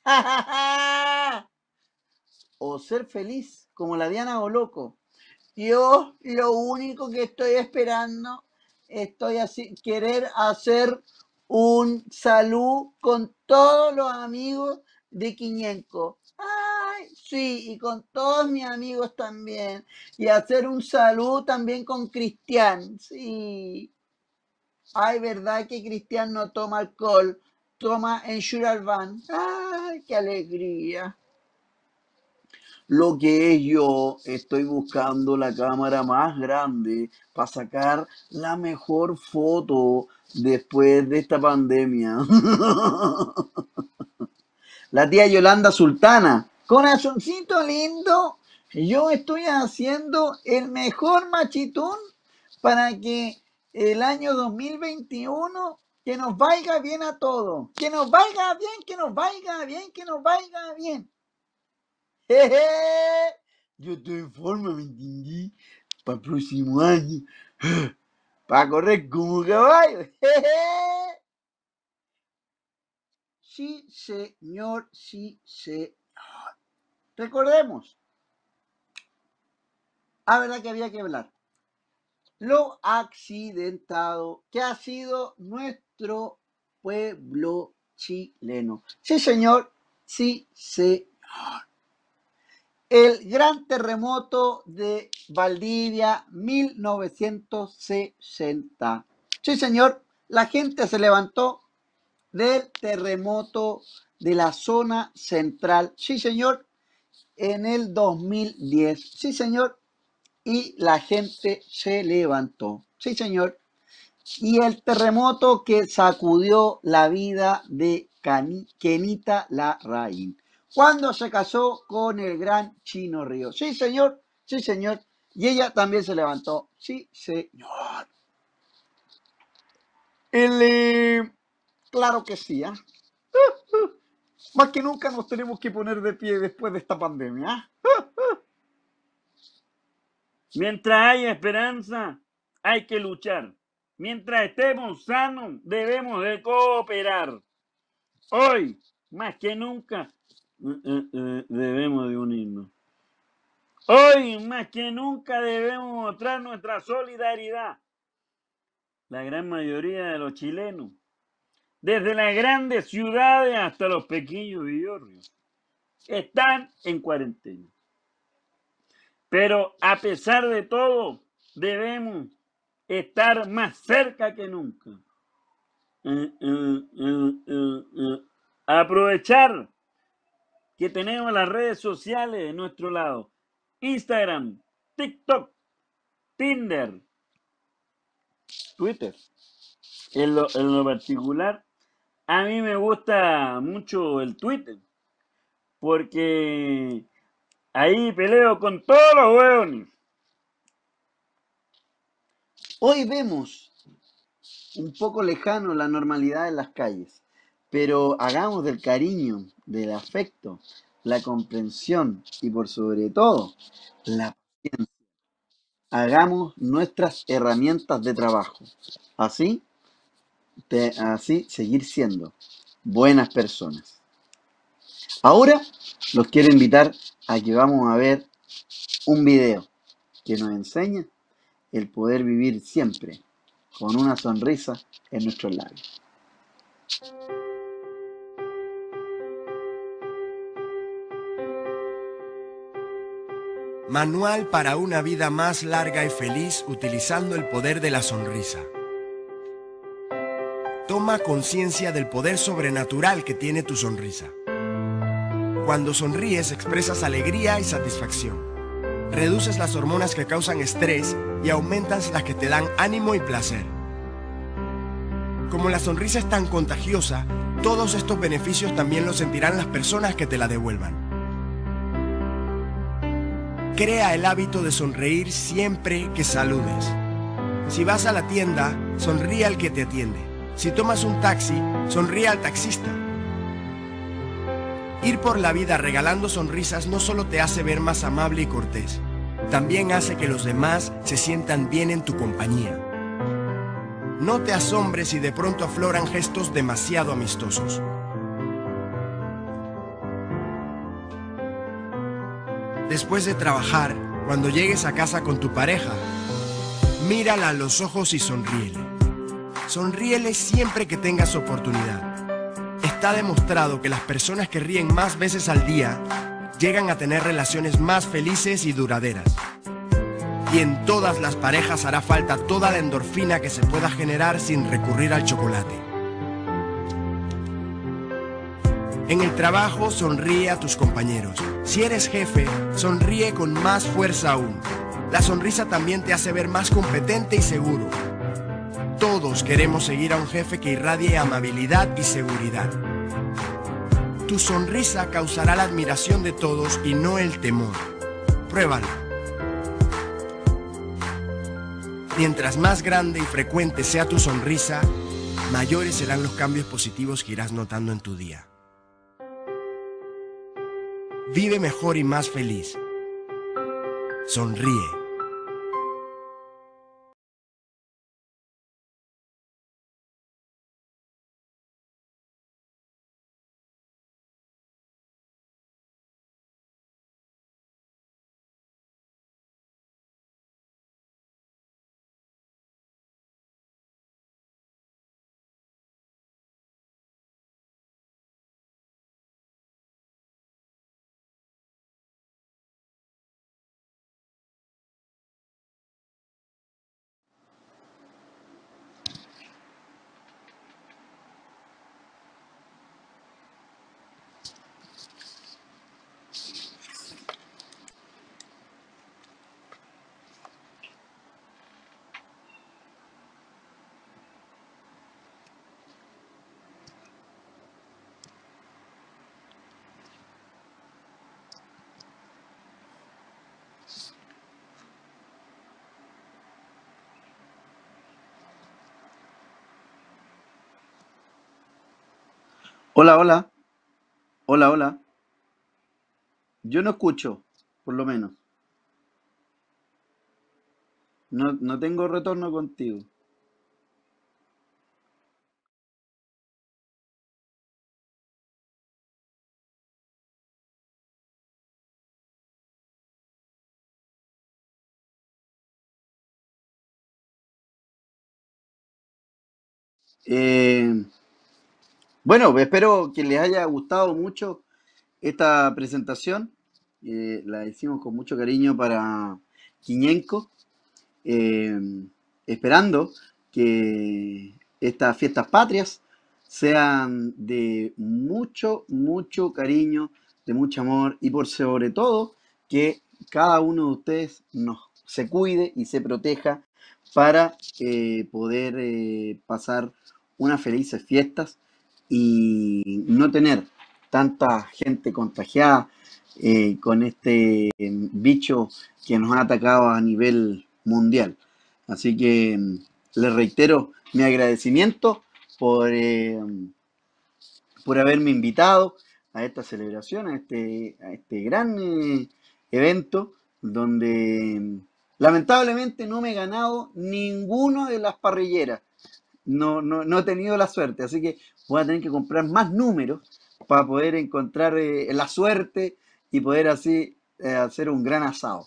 Speaker 11: O ser feliz, como la Diana Boloco. Yo lo único que estoy esperando, estoy así, querer hacer un salud con todos los amigos de Quiñenco. Ay, sí, y con todos mis amigos también. Y hacer un salud también con Cristian. Sí. Ay, ¿verdad que Cristian no toma alcohol? Toma Ensuralban. Ay, qué alegría. Lo que es yo, estoy buscando la cámara más grande para sacar la mejor foto después de esta pandemia. La tía Yolanda Sultana, corazoncito lindo, yo estoy haciendo el mejor machitún para que el año dos mil veintiuno que nos vaya bien a todos. Que nos vaya bien, que nos vaya bien, que nos vaya bien. Jeje. Yo estoy en forma, ¿me entendí? Para el próximo año. Para correr como caballo. Jeje. Sí, señor, sí, señor. Recordemos. Ah, verdad que había que hablar. Lo accidentado que ha sido nuestro pueblo chileno. Sí, señor, sí, señor. El gran terremoto de Valdivia, mil novecientos sesenta. Sí, señor, la gente se levantó del terremoto de la zona central. Sí, señor, en el dos mil diez. Sí, señor, y la gente se levantó. Sí, señor. Y el terremoto que sacudió la vida de Cani- Kenita Larraín cuando se casó con el gran Chino Río. Sí, señor, sí, señor. Y ella también se levantó. Sí, señor. El, eh, claro que sí, ¿ah? Más que nunca nos tenemos que poner de pie después de esta pandemia, ¿ah?
Speaker 12: Mientras haya esperanza, hay que luchar. Mientras estemos sanos, debemos de cooperar. Hoy, más que nunca, eh, eh, eh, debemos de unirnos. Hoy, más que nunca, debemos mostrar nuestra solidaridad. La gran mayoría de los chilenos, desde las grandes ciudades hasta los pequeños villorrios, están en cuarentena. Pero a pesar de todo, debemos estar más cerca que nunca. Eh, eh, eh, eh, eh. Aprovechar que tenemos las redes sociales de nuestro lado. Instagram, TikTok, Tinder, Twitter. En lo, en lo particular, A mí me gusta mucho el Twitter, porque ahí peleo con todos los hueones.
Speaker 11: Hoy vemos un poco lejano la normalidad en las calles, pero hagamos del cariño, del afecto, la comprensión y por sobre todo la paciencia. Hagamos nuestras herramientas de trabajo. Así, te- así seguir siendo buenas personas. Ahora los quiero invitar a que vamos a ver un video que nos enseña el poder vivir siempre con una sonrisa en nuestros labios.
Speaker 13: Manual para una vida más larga y feliz utilizando el poder de la sonrisa. Toma conciencia del poder sobrenatural que tiene tu sonrisa. Cuando sonríes expresas alegría y satisfacción. Reduces las hormonas que causan estrés y aumentas las que te dan ánimo y placer. Como la sonrisa es tan contagiosa, todos estos beneficios también los sentirán las personas que te la devuelvan. Crea el hábito de sonreír siempre que saludes. Si vas a la tienda, sonríe al que te atiende. Si tomas un taxi, sonríe al taxista. Ir por la vida regalando sonrisas no solo te hace ver más amable y cortés, también hace que los demás se sientan bien en tu compañía. No te asombres si de pronto afloran gestos demasiado amistosos. Después de trabajar, cuando llegues a casa con tu pareja, mírala a los ojos y sonríele. Sonríele siempre que tengas oportunidad. Está demostrado que las personas que ríen más veces al día llegan a tener relaciones más felices y duraderas. Y en todas las parejas hará falta toda la endorfina que se pueda generar sin recurrir al chocolate. En el trabajo, sonríe a tus compañeros. Si eres jefe, sonríe con más fuerza aún. La sonrisa también te hace ver más competente y seguro. Todos queremos seguir a un jefe que irradie amabilidad y seguridad. Tu sonrisa causará la admiración de todos y no el temor. Pruébalo. Mientras más grande y frecuente sea tu sonrisa, mayores serán los cambios positivos que irás notando en tu día. Vive mejor y más feliz. Sonríe.
Speaker 11: Hola, hola, hola, hola. Yo no escucho, por lo menos. No, no tengo retorno contigo. Eh, bueno, espero que les haya gustado mucho esta presentación. Eh, la hicimos con mucho cariño para Quiñenco, eh, esperando que estas fiestas patrias sean de mucho, mucho cariño, de mucho amor y por sobre todo que cada uno de ustedes nos, se cuide y se proteja para eh, poder eh, pasar unas felices fiestas y no tener tanta gente contagiada eh, con este em, bicho que nos ha atacado a nivel mundial. Así que em, les reitero mi agradecimiento por, eh, por haberme invitado a esta celebración, a este, a este gran eh, evento donde em, lamentablemente no me he ganado ninguno de las parrilleras. No, no, no he tenido la suerte, así que voy a tener que comprar más números para poder encontrar eh, la suerte y poder así eh, hacer un gran asado.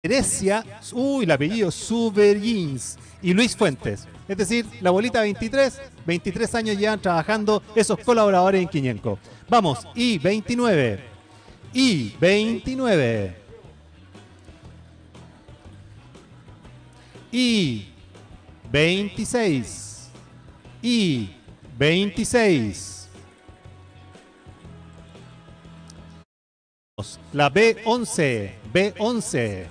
Speaker 1: Grecia, uy, el apellido Subergins y Luis Fuentes. Es decir, la bolita veintitrés, veintitrés años llevan trabajando esos colaboradores en Quiñenco. Vamos, I veintinueve, I veintinueve, I veintiséis, I veintiséis. La B once, B once.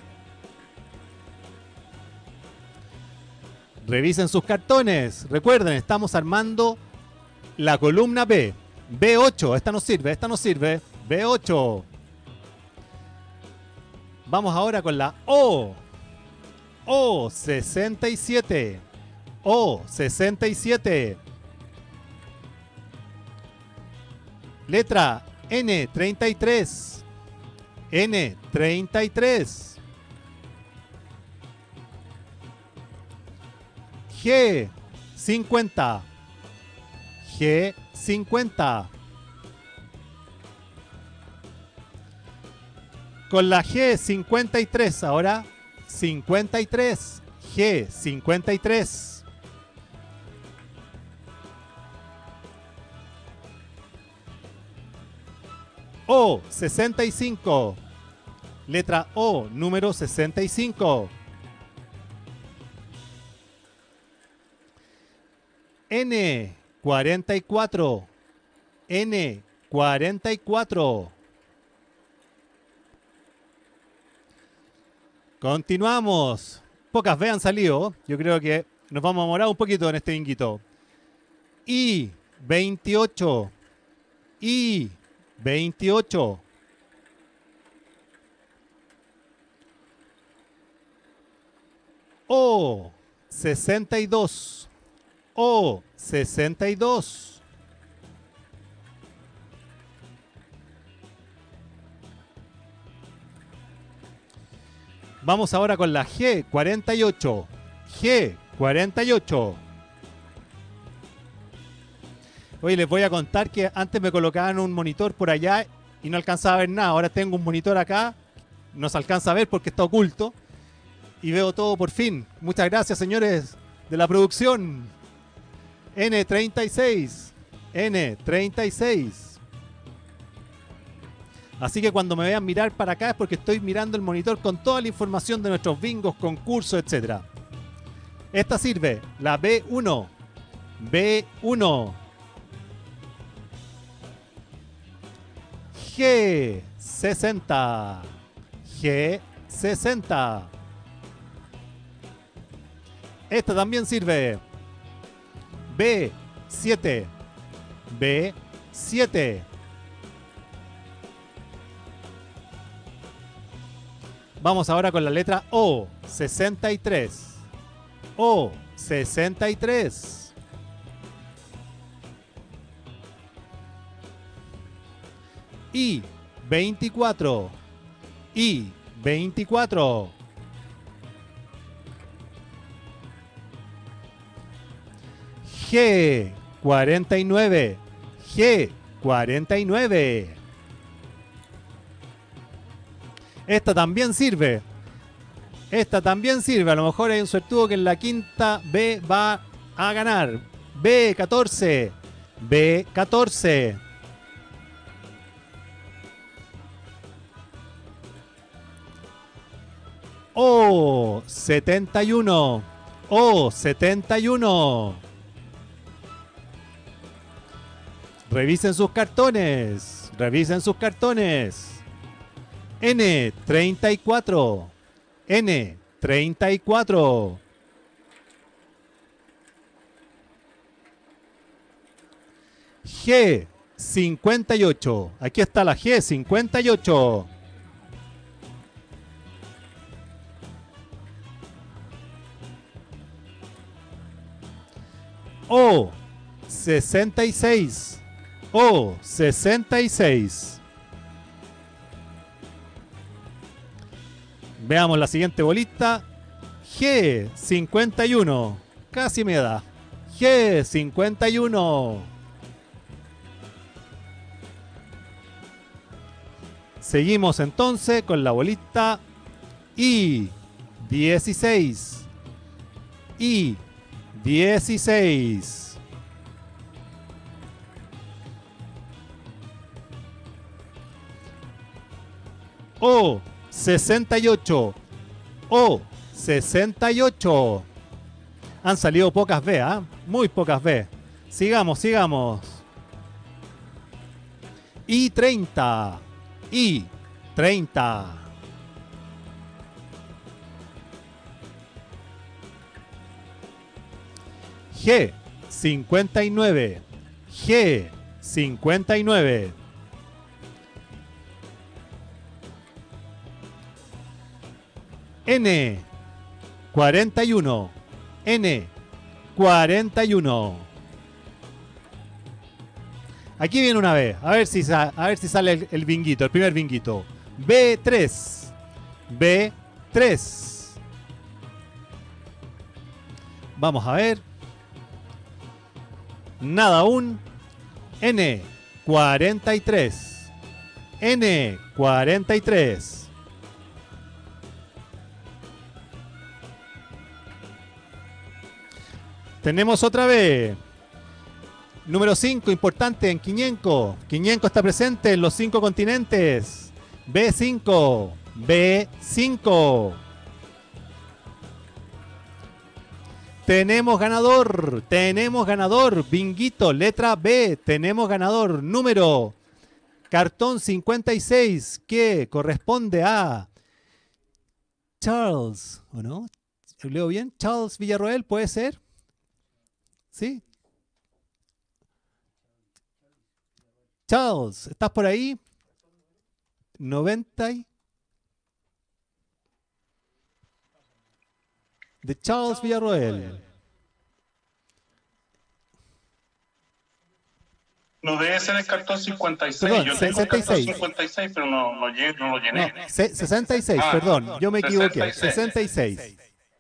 Speaker 1: Revisen sus cartones. Recuerden, estamos armando la columna B. B ocho, esta nos sirve, esta nos sirve. B ocho. Vamos ahora con la O. O sesenta y siete. O sesenta y siete. Letra N treinta y tres. N treinta y tres. G cincuenta. G cincuenta. Con la G cincuenta y tres ahora. cincuenta y tres. G cincuenta y tres. O sesenta y cinco. Letra O, número sesenta y cinco. N cuarenta y cuatro. N cuarenta y cuatro. Continuamos. Pocas vean salido. Yo creo que nos vamos a morar un poquito en este inguito. I veintiocho. I veintiocho. O sesenta y dos. O sesenta y dos. Vamos ahora con la G cuarenta y ocho. G cuarenta y ocho. Oye, les voy a contar que antes me colocaban un monitor por allá y no alcanzaba a ver nada. Ahora tengo un monitor acá. No se alcanza a ver porque está oculto. Y veo todo por fin. Muchas gracias, señores de la producción. N treinta y seis. N treinta y seis. Así que cuando me vean mirar para acá es porque estoy mirando el monitor con toda la información de nuestros bingos, concursos, etcétera. Esta sirve, la B uno. B uno. G sesenta. G sesenta. Esta también sirve. B siete. B siete. Vamos ahora con la letra O sesenta y tres. O sesenta y tres. I veinticuatro. I veinticuatro. G cuarenta y nueve. G cuarenta y nueve. Esta también sirve. Esta también sirve. A lo mejor hay un suertudo que en la quinta B va a ganar. B catorce. B catorce. O setenta y uno. O setenta y uno. Revisen sus cartones. Revisen sus cartones. N treinta y cuatro. N treinta y cuatro. G cincuenta y ocho. Aquí está la G cincuenta y ocho. O sesenta y seis. O sesenta y seis. Veamos la siguiente bolita. G cincuenta y uno. Casi me da. G cincuenta y uno. Seguimos entonces con la bolita y dieciséis, y dieciséis. O sesenta y ocho, O sesenta y ocho. Han salido pocas B, ¿ah? Muy pocas B. Sigamos, sigamos. Y treinta, y treinta. G cincuenta y nueve, G cincuenta y nueve. N cuarenta y uno, N cuarenta y uno. Aquí viene una B, a ver si, sa a ver si sale el, el binguito, el primer binguito. B tres, B tres. Vamos a ver. Nada aún. N cuarenta y tres, N cuarenta y tres. Tenemos otra vez. Número cinco, importante en Quiñenco. Quiñenco está presente en los cinco continentes. B cinco, B cinco. Tenemos ganador, tenemos ganador. Binguito, letra B, tenemos ganador. Número, cartón cincuenta y seis, que corresponde a Charles, ¿o no? ¿Leo bien? Charles Villarroel, ¿puede ser? ¿Sí? Charles, ¿estás por ahí? noventa y... de Charles Villarroel.
Speaker 3: No debe ser el cartón cincuenta y seis.
Speaker 1: Perdón,
Speaker 3: Yo tengo el
Speaker 1: sesenta y seis.
Speaker 3: cartón cincuenta y seis, pero no, no, lle- no lo llené.
Speaker 1: No, se- sesenta y seis,
Speaker 3: Ah,
Speaker 1: perdón, yo me equivoqué.
Speaker 3: sesenta y seis.
Speaker 1: sesenta y seis.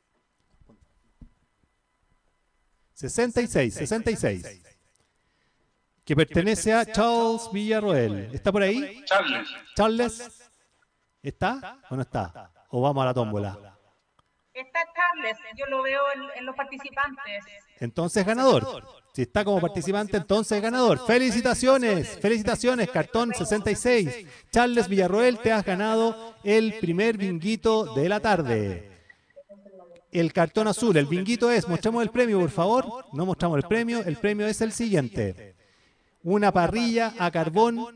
Speaker 1: sesenta y seis, sesenta y seis. Que pertenece a Charles Villarroel. ¿Está por ahí?
Speaker 3: Charles.
Speaker 1: Charles. ¿Está o no está? ¿O vamos a la tómbola?
Speaker 2: Está Charles, yo lo veo en, en los participantes.
Speaker 1: Entonces ganador. Si está como participante, entonces ganador. Felicitaciones, felicitaciones, cartón sesenta y seis. Charles Villarroel, te has ganado el primer binguito de la tarde. El cartón azul, el binguito es, mostramos el premio, por favor. No mostramos el premio, el premio es el siguiente. Una parrilla a carbón.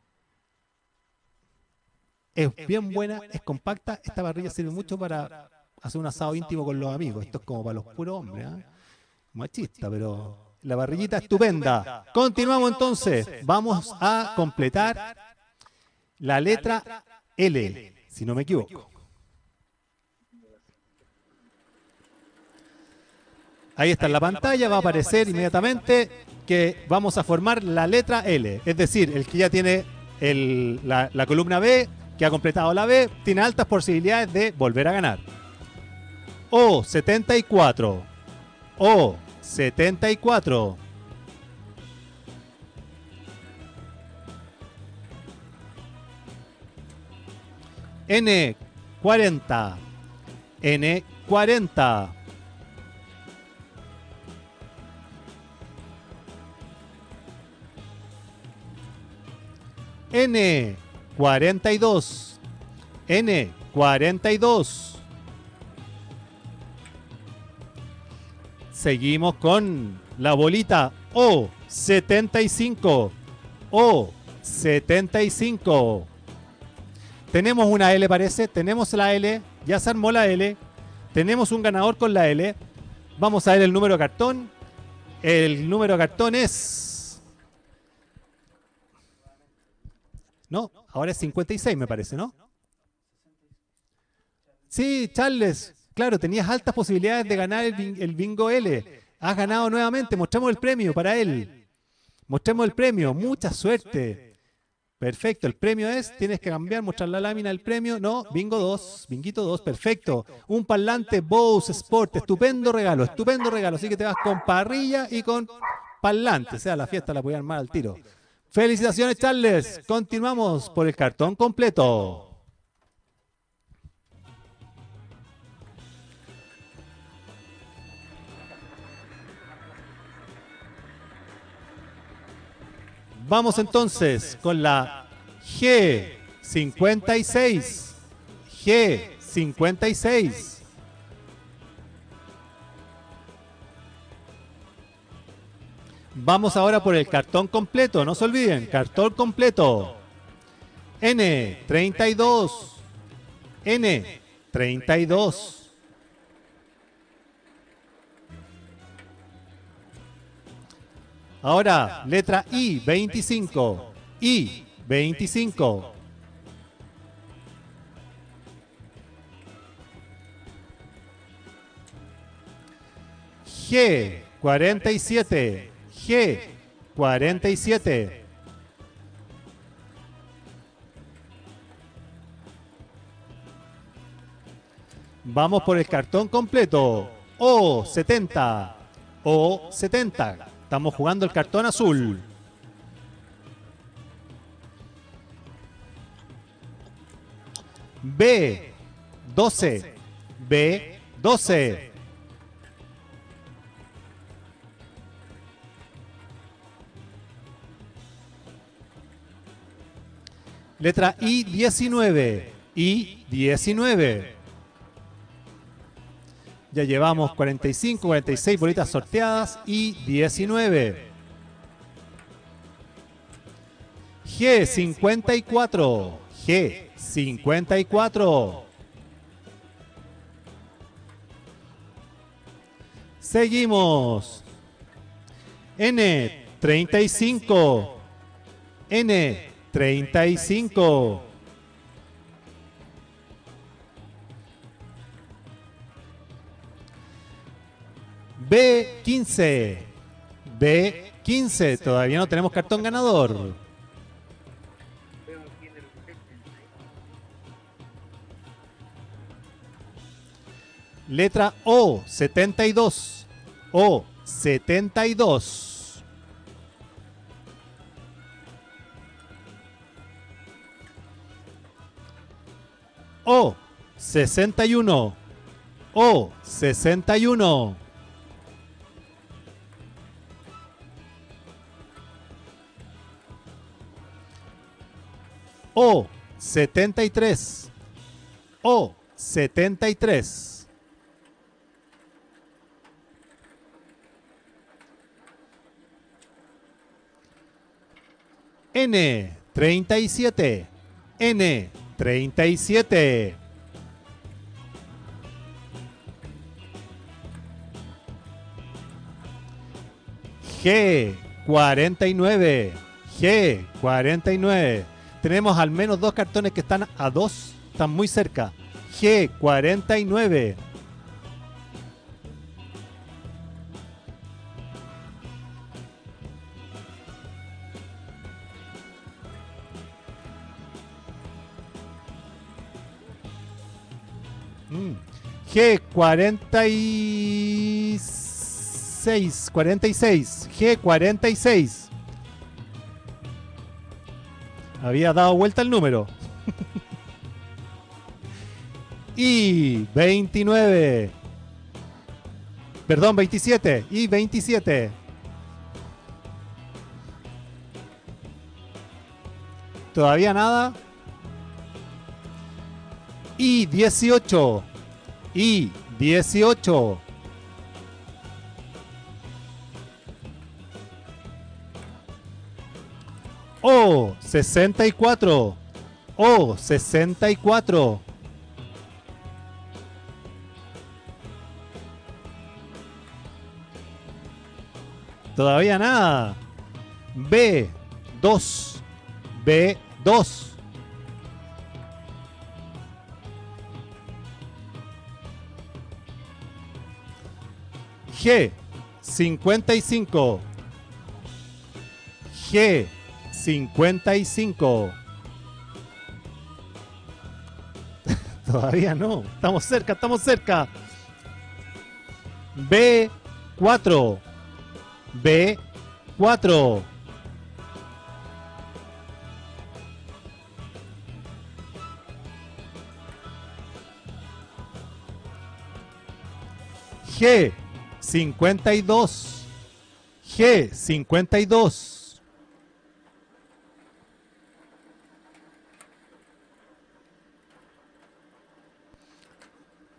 Speaker 1: Es bien buena, es compacta. Esta parrilla sirve mucho para hacer un asado íntimo con los amigos. Esto es como para los puros hombres, ¿eh? Machista, pero la parrillita estupenda. Continuamos entonces. Vamos a completar la letra L, si no me equivoco. Ahí está en la pantalla, va a aparecer inmediatamente que vamos a formar la letra L. Es decir, el que ya tiene el- la, la columna B, que ha completado la B, tiene altas posibilidades de volver a ganar. O setenta y cuatro. O setenta y cuatro. N cuarenta. N cuarenta. N cuarenta y dos. N cuarenta y dos. Seguimos con la bolita O setenta y cinco. O setenta y cinco. Tenemos una L, parece. Tenemos la L. Ya se armó la L. Tenemos un ganador con la L. Vamos a ver el número de cartón. El número de cartón es... No, ahora es cincuenta y seis, me parece, ¿no? Sí, Charles. Claro, tenías altas posibilidades de ganar el, bin- el bingo L. Has ganado nuevamente. Mostremos el premio para él. Mostremos el premio. Mucha suerte. Perfecto. El premio es, tienes que cambiar, mostrar la lámina del premio. No, bingo dos. Binguito dos. Perfecto. Un parlante Bose Sport. Estupendo regalo. Estupendo regalo. Así que te vas con parrilla y con parlante. O sea, la fiesta la voy a armar al tiro. Felicitaciones, Charles. Continuamos por el cartón completo. Vamos entonces con la G cincuenta y seis. G cincuenta y seis. Vamos ahora por el cartón completo, no se olviden, cartón completo. N treinta y dos. N treinta y dos. Ahora, letra I veinticinco. I veinticinco. G cuarenta y siete. G cuarenta y siete. Vamos por el cartón completo. O setenta. O setenta. Estamos jugando el cartón azul. B doce. B doce. Letra I diecinueve. I diecinueve. Ya llevamos cuarenta y cinco, cuarenta y seis bolitas sorteadas y diecinueve. G cincuenta y cuatro. G cincuenta y cuatro. Seguimos. N treinta y cinco. N treinta y cinco. B quince. B quince. Todavía no tenemos cartón ganador. Letra O setenta y dos. O setenta y dos. O sesenta y uno. O sesenta y uno. O setenta y tres. O setenta y tres. N treinta y siete. N treinta y siete. G cuarenta y nueve. G cuarenta y nueve. Tenemos al menos dos cartones que están a dos, están muy cerca. G cuarenta y nueve. Mm. G cuarenta y seis. cuarenta y seis. G cuarenta y seis. Había dado vuelta el número. Y veintinueve. Perdón, veintisiete. Y veintisiete. Todavía nada. Y dieciocho. Y dieciocho. O sesenta y cuatro. O sesenta y cuatro. Todavía nada. B dos. B dos. G cincuenta y cinco. G cincuenta y cinco. Todavía no. Estamos cerca, estamos cerca. B cuatro. B cuatro. G cincuenta y dos. G cincuenta y dos.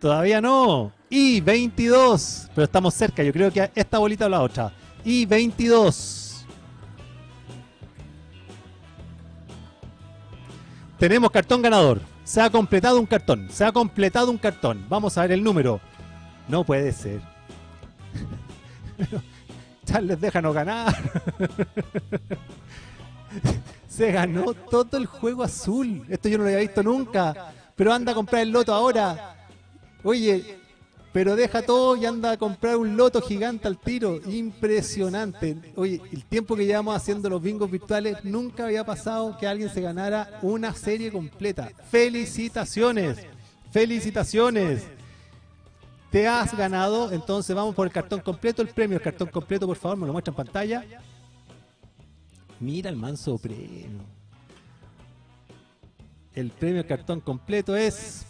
Speaker 1: Todavía no. Y veintidós. Pero estamos cerca. Yo creo que esta bolita o la otra. Y veintidós. Tenemos cartón ganador. Se ha completado un cartón. Se ha completado un cartón. Vamos a ver el número. No puede ser. Charles, déjanos ganar. Se ganó todo el juego azul. Esto yo no lo había visto nunca. Pero anda a comprar el loto ahora. Oye, pero deja todo y anda a comprar un loto gigante al tiro. Impresionante. Oye, el tiempo que llevamos haciendo los bingos virtuales, nunca había pasado que alguien se ganara una serie completa. Felicitaciones. Felicitaciones. Te has ganado. Entonces vamos por el cartón completo. El premio, el cartón completo, por favor, me lo muestra en pantalla. Mira el manso premio. El premio, el cartón completo es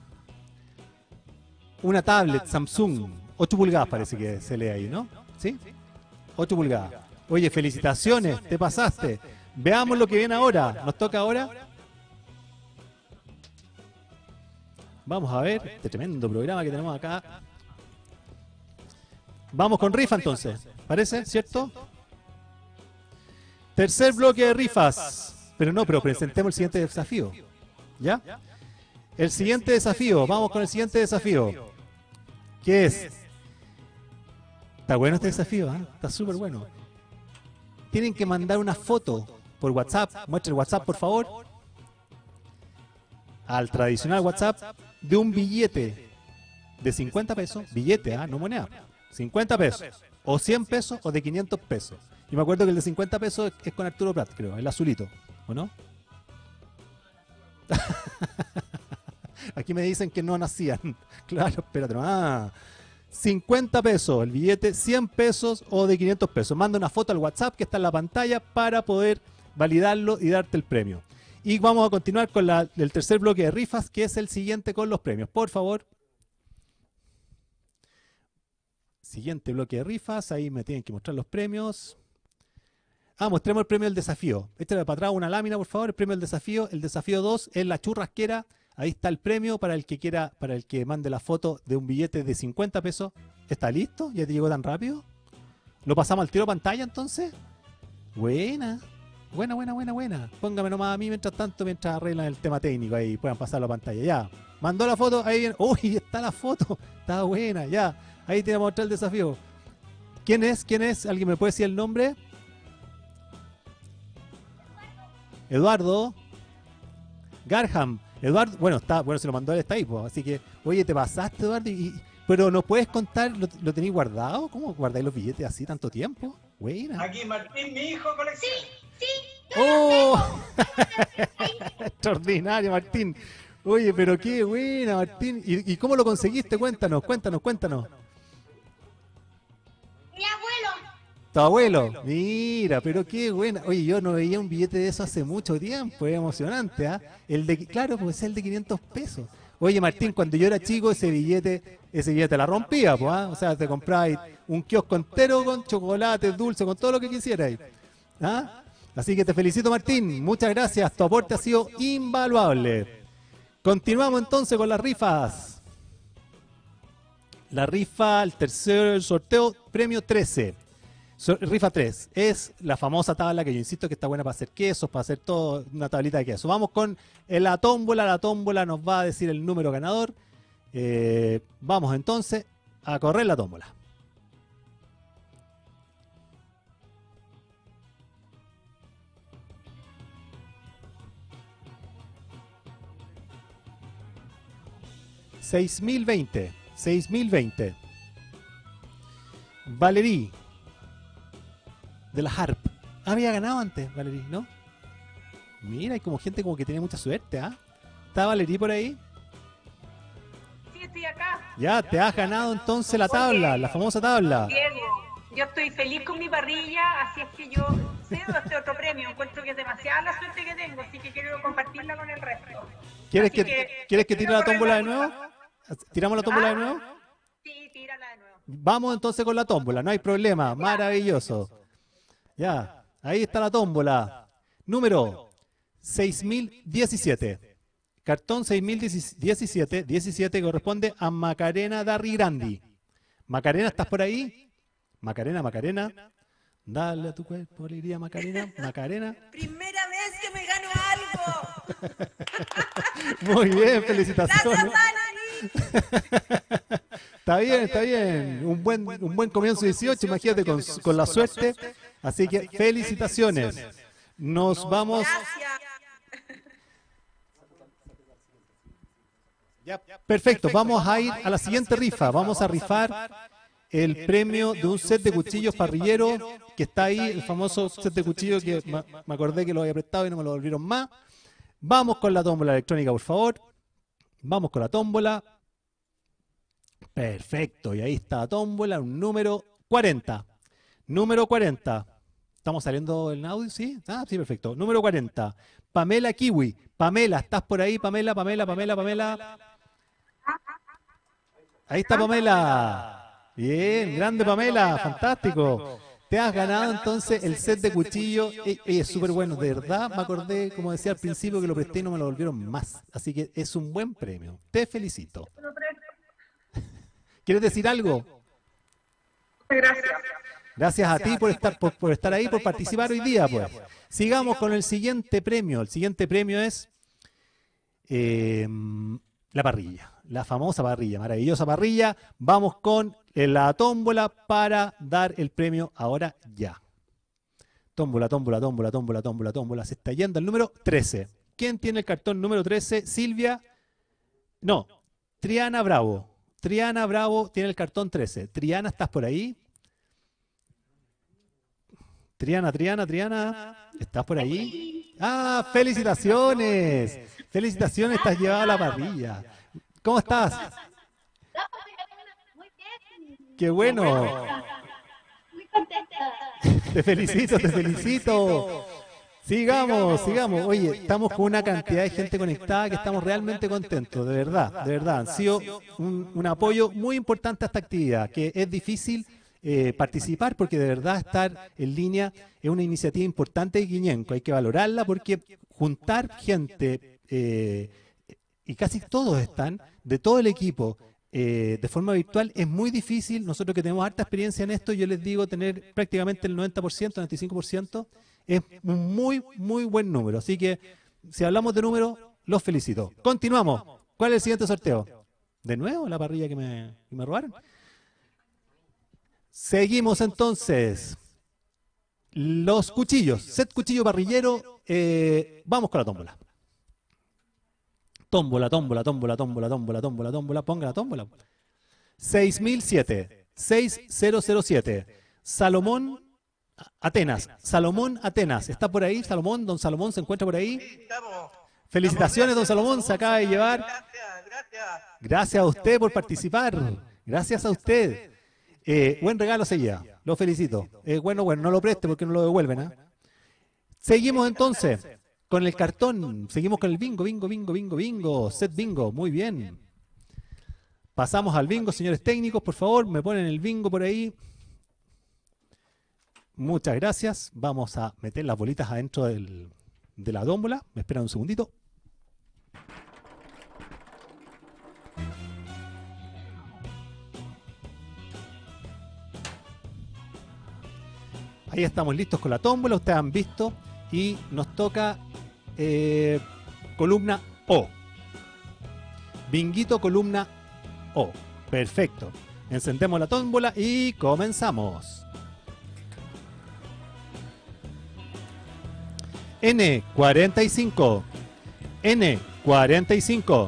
Speaker 1: una tablet Samsung, ocho pulgadas parece que se lee ahí, ¿no? ¿Sí? ocho pulgadas. Oye, felicitaciones, te pasaste. Veamos lo que viene ahora. ¿Nos toca ahora? Vamos a ver este tremendo programa que tenemos acá. Vamos con rifa entonces. ¿Parece? ¿Cierto? Tercer bloque de rifas. Pero no, pero presentemos el siguiente desafío. ¿Ya? El siguiente desafío. Vamos con el siguiente desafío. ¿Qué es? Está bueno este desafío, ¿eh? Está súper bueno. Tienen que mandar una foto por WhatsApp. Muestre el WhatsApp, por favor. Al tradicional WhatsApp de un billete de cincuenta pesos. Billete, ¿ah? No moneda. cincuenta pesos. O cien pesos o de quinientos pesos. Y me acuerdo que el de cincuenta pesos es con Arturo Prat, creo. El azulito. ¿O no? Aquí me dicen que no nacían. Claro, espérate. Ah, cincuenta pesos el billete, cien pesos o de quinientos pesos. Manda una foto al WhatsApp que está en la pantalla para poder validarlo y darte el premio. Y vamos a continuar con la, el tercer bloque de rifas, que es el siguiente con los premios. Por favor. Siguiente bloque de rifas. Ahí me tienen que mostrar los premios. Ah, mostremos el premio del desafío. Échale para atrás una lámina, por favor. El premio del desafío. El desafío dos es la churrasquera. Ahí está el premio para el que quiera, para el que mande la foto de un billete de cincuenta pesos. ¿Está listo? ¿Ya te llegó tan rápido? ¿Lo pasamos al tiro pantalla entonces? Buena. Buena, buena, buena, buena. Póngame nomás a mí mientras tanto, mientras arreglan el tema técnico ahí. Puedan pasar la pantalla. Ya. Mandó la foto. Ahí viene. Uy, está la foto. Está buena. Ya. Ahí te voy a mostrar el desafío. ¿Quién es? ¿Quién es? ¿Alguien me puede decir el nombre? Eduardo Garham. Eduardo, bueno, está, bueno, se lo mandó él, está ahí, pues, así que, oye, te pasaste, Eduardo, y, y- pero ¿no puedes contar? ¿Lo, lo tenéis guardado? ¿Cómo guardáis los billetes así tanto tiempo? Buena.
Speaker 14: Aquí Martín, mi hijo, colecciona. Sí, sí.
Speaker 1: ¡Oh! Extraordinario, Martín. Oye, pero qué buena, Martín. ¿Y, y cómo lo conseguiste? Cuéntanos, cuéntanos, cuéntanos.
Speaker 4: Mi abuelo.
Speaker 1: Tu abuelo, mira, pero qué buena. Oye, yo no veía un billete de eso hace mucho tiempo, es emocionante, ¿ah? El de, claro, pues es el de quinientos pesos. Oye, Martín, cuando yo era chico, ese billete, ese billete la rompía, pues, ¿ah? O sea, te comprabas un kiosco entero con chocolate, dulce, con todo lo que quisieras. ¿Ah? Así que te felicito, Martín. Muchas gracias, tu aporte ha sido invaluable. Continuamos entonces con las rifas. La rifa, el tercer sorteo, premio trece. So- rifa tres es la famosa tabla que yo insisto que está buena para hacer quesos, para hacer todo, una tablita de queso. Vamos con la tómbola, la tómbola nos va a decir el número ganador. Eh, vamos entonces a correr la tómbola. seis mil veinte, seis mil veinte. Valerí de la Harp. Había ganado antes, Valerí, ¿no? Mira, hay como gente como que tiene mucha suerte, ¿ah? ¿Está Valerí por ahí?
Speaker 2: Sí, estoy acá.
Speaker 1: Ya, te has ganado entonces la tabla, la famosa tabla.
Speaker 2: Diego, yo estoy feliz con mi parrilla, así es que yo cedo este otro premio. Encuentro que es demasiada la suerte que tengo, así que quiero compartirla con el resto.
Speaker 1: ¿Quieres
Speaker 2: Así
Speaker 1: que, ¿quieres que tire la tómbola de nuevo? ¿Tiramos la tómbola de nuevo?
Speaker 2: Sí, tírala de nuevo.
Speaker 1: Vamos entonces con la tómbola, no hay problema, maravilloso. Ya, ahí está la tómbola. Número seis mil diecisiete. Cartón seis mil diecisiete, diecisiete corresponde a Macarena Darrigrandi. Macarena, ¿estás por ahí? Macarena, Macarena. Dale a tu cuerpo alegría, Macarena. Macarena.
Speaker 4: Primera vez que me gano algo.
Speaker 1: Muy bien, felicitaciones.
Speaker 4: Gracias,
Speaker 1: Está bien, está bien. Un buen, un buen comienzo dieciocho, imagínate, con, con la suerte. Así que felicitaciones. Nos vamos. Perfecto, vamos a ir a la siguiente rifa. Vamos a rifar el premio de un set de cuchillos parrillero que está ahí, el famoso set de cuchillos que me, me acordé que lo había prestado y no me lo volvieron más. Vamos con la tómbola electrónica, por favor. Vamos con la tómbola. Perfecto, y ahí está la tómbola, un número cuarenta. Número cuarenta. ¿Estamos saliendo el audio? ¿Sí? Ah, sí, perfecto. Número cuarenta. Pamela Kiwi. Pamela, ¿estás por ahí? Pamela, Pamela, Pamela, Pamela. Ahí está Pamela. Bien, grande Pamela, fantástico. Te has ganado entonces el set de cuchillo. Eh, eh, es súper bueno, de verdad. Me acordé, como decía al principio, que lo presté y no me lo volvieron más. Así que es un buen premio. Te felicito. ¿Quieres decir algo?
Speaker 2: Gracias.
Speaker 1: Gracias a ti por estar, por, por estar ahí, por participar hoy día, pues. Sigamos con el siguiente premio. El siguiente premio es eh, la parrilla. La famosa parrilla, maravillosa parrilla. Vamos con la tómbola para dar el premio ahora ya. Tómbola, tómbola, tómbola, tómbola, tómbola, tómbola. Se está yendo el número trece. ¿Quién tiene el cartón número trece? Silvia. No, Triana Bravo. Triana Bravo tiene el cartón trece. Triana, ¿estás por ahí? Triana, Triana, Triana, ¿estás por ahí? ¡Ah, felicitaciones! Felicitaciones, estás llevada a la parrilla. ¿Cómo estás? ¡Qué bueno!
Speaker 4: Muy contenta.
Speaker 1: Te felicito, te felicito. Sigamos, sigamos. Oye, estamos con una cantidad de gente conectada que estamos realmente contentos, de verdad, de verdad. Han sido un, un apoyo muy importante a esta actividad, que es difícil eh, participar porque de verdad estar en línea es una iniciativa importante de Guiñenco. Hay que valorarla porque juntar gente, eh, y casi todos están, de todo el equipo, eh, de forma virtual, es muy difícil. Nosotros que tenemos harta experiencia en esto, yo les digo tener prácticamente el noventa por ciento, noventa y cinco por ciento, es un muy, muy buen número. Así que, si hablamos de números, los felicito. Continuamos. ¿Cuál es el siguiente sorteo? ¿De nuevo la parrilla que me, que me robaron? Seguimos entonces. Los cuchillos. Set cuchillo parrillero. Eh, vamos con la tómbola. Tómbola, tómbola, tómbola, tómbola, tómbola, tómbola, tómbola. Ponga la tómbola. seis mil siete. seis mil siete. Salomón Atenas. Salomón Atenas. ¿Está por ahí? Salomón, don Salomón, ¿se encuentra por ahí? Felicitaciones, don Salomón, se acaba de llevar. Gracias a usted por participar. Gracias a usted. Eh, buen regalo se lleva. Lo felicito. Eh, bueno, bueno, no lo preste porque no lo devuelven. ¿eh? Seguimos entonces con el cartón. Seguimos con el bingo, bingo, bingo, bingo, bingo. Set bingo. Muy bien. Pasamos al bingo, señores técnicos, por favor. Me ponen el bingo por ahí. Muchas gracias. Vamos a meter las bolitas adentro del, de la tómbola. Me esperan un segundito. Ahí estamos listos con la tómbola. Ustedes han visto. Y nos toca eh, columna O. Binguito columna O. Perfecto. Encendemos la tómbola y comenzamos. N cuarenta y cinco. N cuarenta y cinco.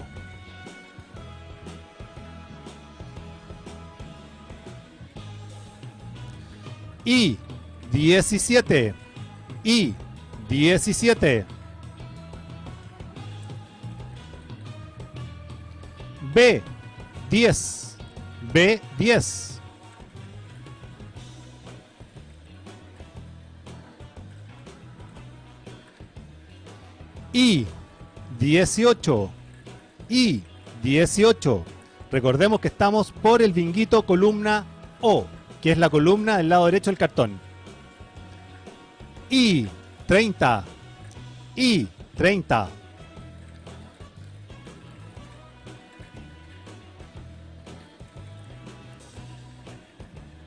Speaker 1: I diecisiete. I diecisiete. B diez. B diez. I dieciocho. I dieciocho. Recordemos que estamos por el binguito columna O, que es la columna del lado derecho del cartón. I treinta. I treinta.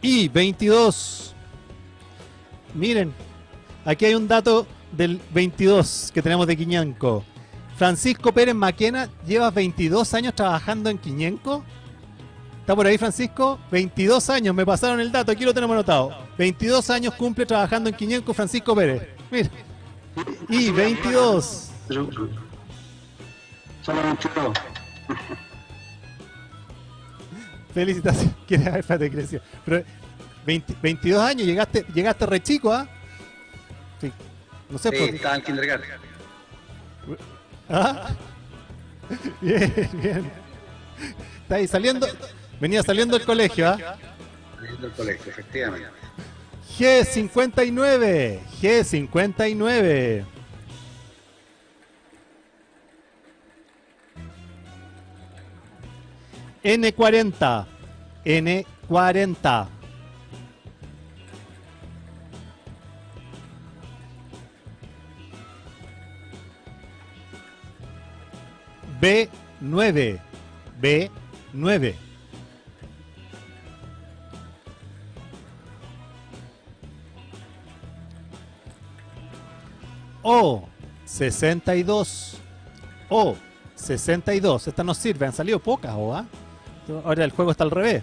Speaker 1: Y veintidós. Miren, aquí hay un dato del veintidós que tenemos de Quiñenco. Francisco Pérez Maquena, ¿llevas veintidós años trabajando en Quiñenco? ¿Está por ahí, Francisco? veintidós años, me pasaron el dato, aquí lo tenemos anotado. veintidós años cumple trabajando en Quiñenco Francisco Pérez. Mira. Y veintidós. Felicitaciones. ¿Quieres ver? Espérate, creció. Pero veinte, veintidós años, llegaste, llegaste re chico, ¿ah? Sí. No sé
Speaker 15: sí,
Speaker 1: por qué.
Speaker 15: estaba en kindergarten.
Speaker 1: ¿Ah? Bien, bien. Está ahí saliendo. Venía saliendo del colegio, ¿ah?
Speaker 15: Saliendo del colegio, efectivamente.
Speaker 1: G cincuenta y nueve. G cincuenta y nueve. N cuarenta. N cuarenta. B nueve. B nueve. O sesenta y dos. O sesenta y dos. Estas nos sirven. Han salido pocas, ¿o? ¿ah? Ahora el juego está al revés.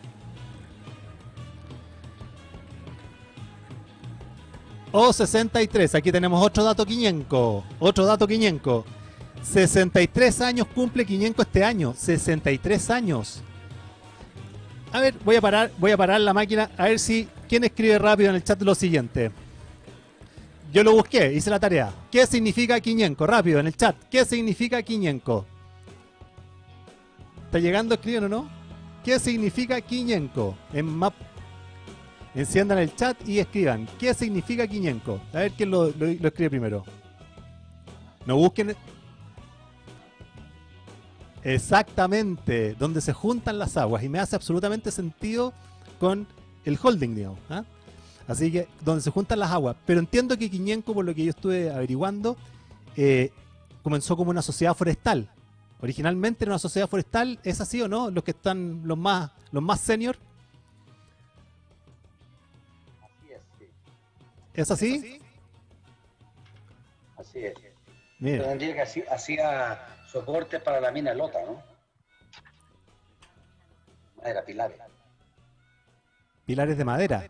Speaker 1: O sesenta y tres. Aquí tenemos otro dato Quiñenco. Otro dato Quiñenco. sesenta y tres años cumple Quiñenco este año. sesenta y tres años. A ver, voy a parar, voy a parar la máquina a ver si quién escribe rápido en el chat lo siguiente. Yo lo busqué, hice la tarea. ¿Qué significa Quiñenco? Rápido, en el chat. ¿Qué significa Quiñenco? ¿Está llegando? ¿Escriben o no? ¿Qué significa Quiñenco? En map. Enciendan el chat y escriban. ¿Qué significa Quiñenco? A ver quién lo, lo, lo escribe primero. No busquen. Exactamente. Donde se juntan las aguas. Y me hace absolutamente sentido con el holding, digamos. ¿Ah? Así que, donde se juntan las aguas. Pero entiendo que Quiñenco, por lo que yo estuve averiguando, eh, comenzó como una sociedad forestal. Originalmente era una sociedad forestal. ¿Es así o no? Los que están, los más, los más senior.
Speaker 15: Así es, sí.
Speaker 1: ¿Es así?
Speaker 15: Así es.
Speaker 1: Mira.
Speaker 15: Tendría que hacía, hacía soporte para la mina Lota, ¿no? Era pilares.
Speaker 1: Pilares de madera.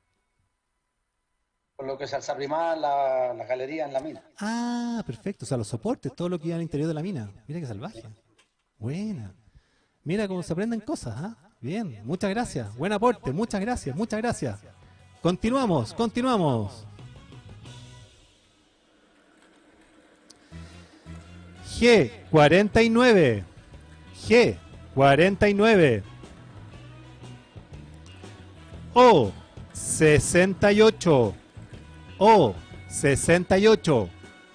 Speaker 15: Por lo que se alzaprimaban la, la galería en la mina.
Speaker 1: Ah, perfecto. O sea, los soportes, todo lo que iba al interior de la mina. Mira qué salvaje. Buena. Mira cómo se aprenden cosas, ¿ah? Bien, muchas gracias. Buen aporte, muchas gracias, muchas gracias. Continuamos, continuamos. G cuarenta y nueve. G cuarenta y nueve. O sesenta y ocho. O sesenta y ocho.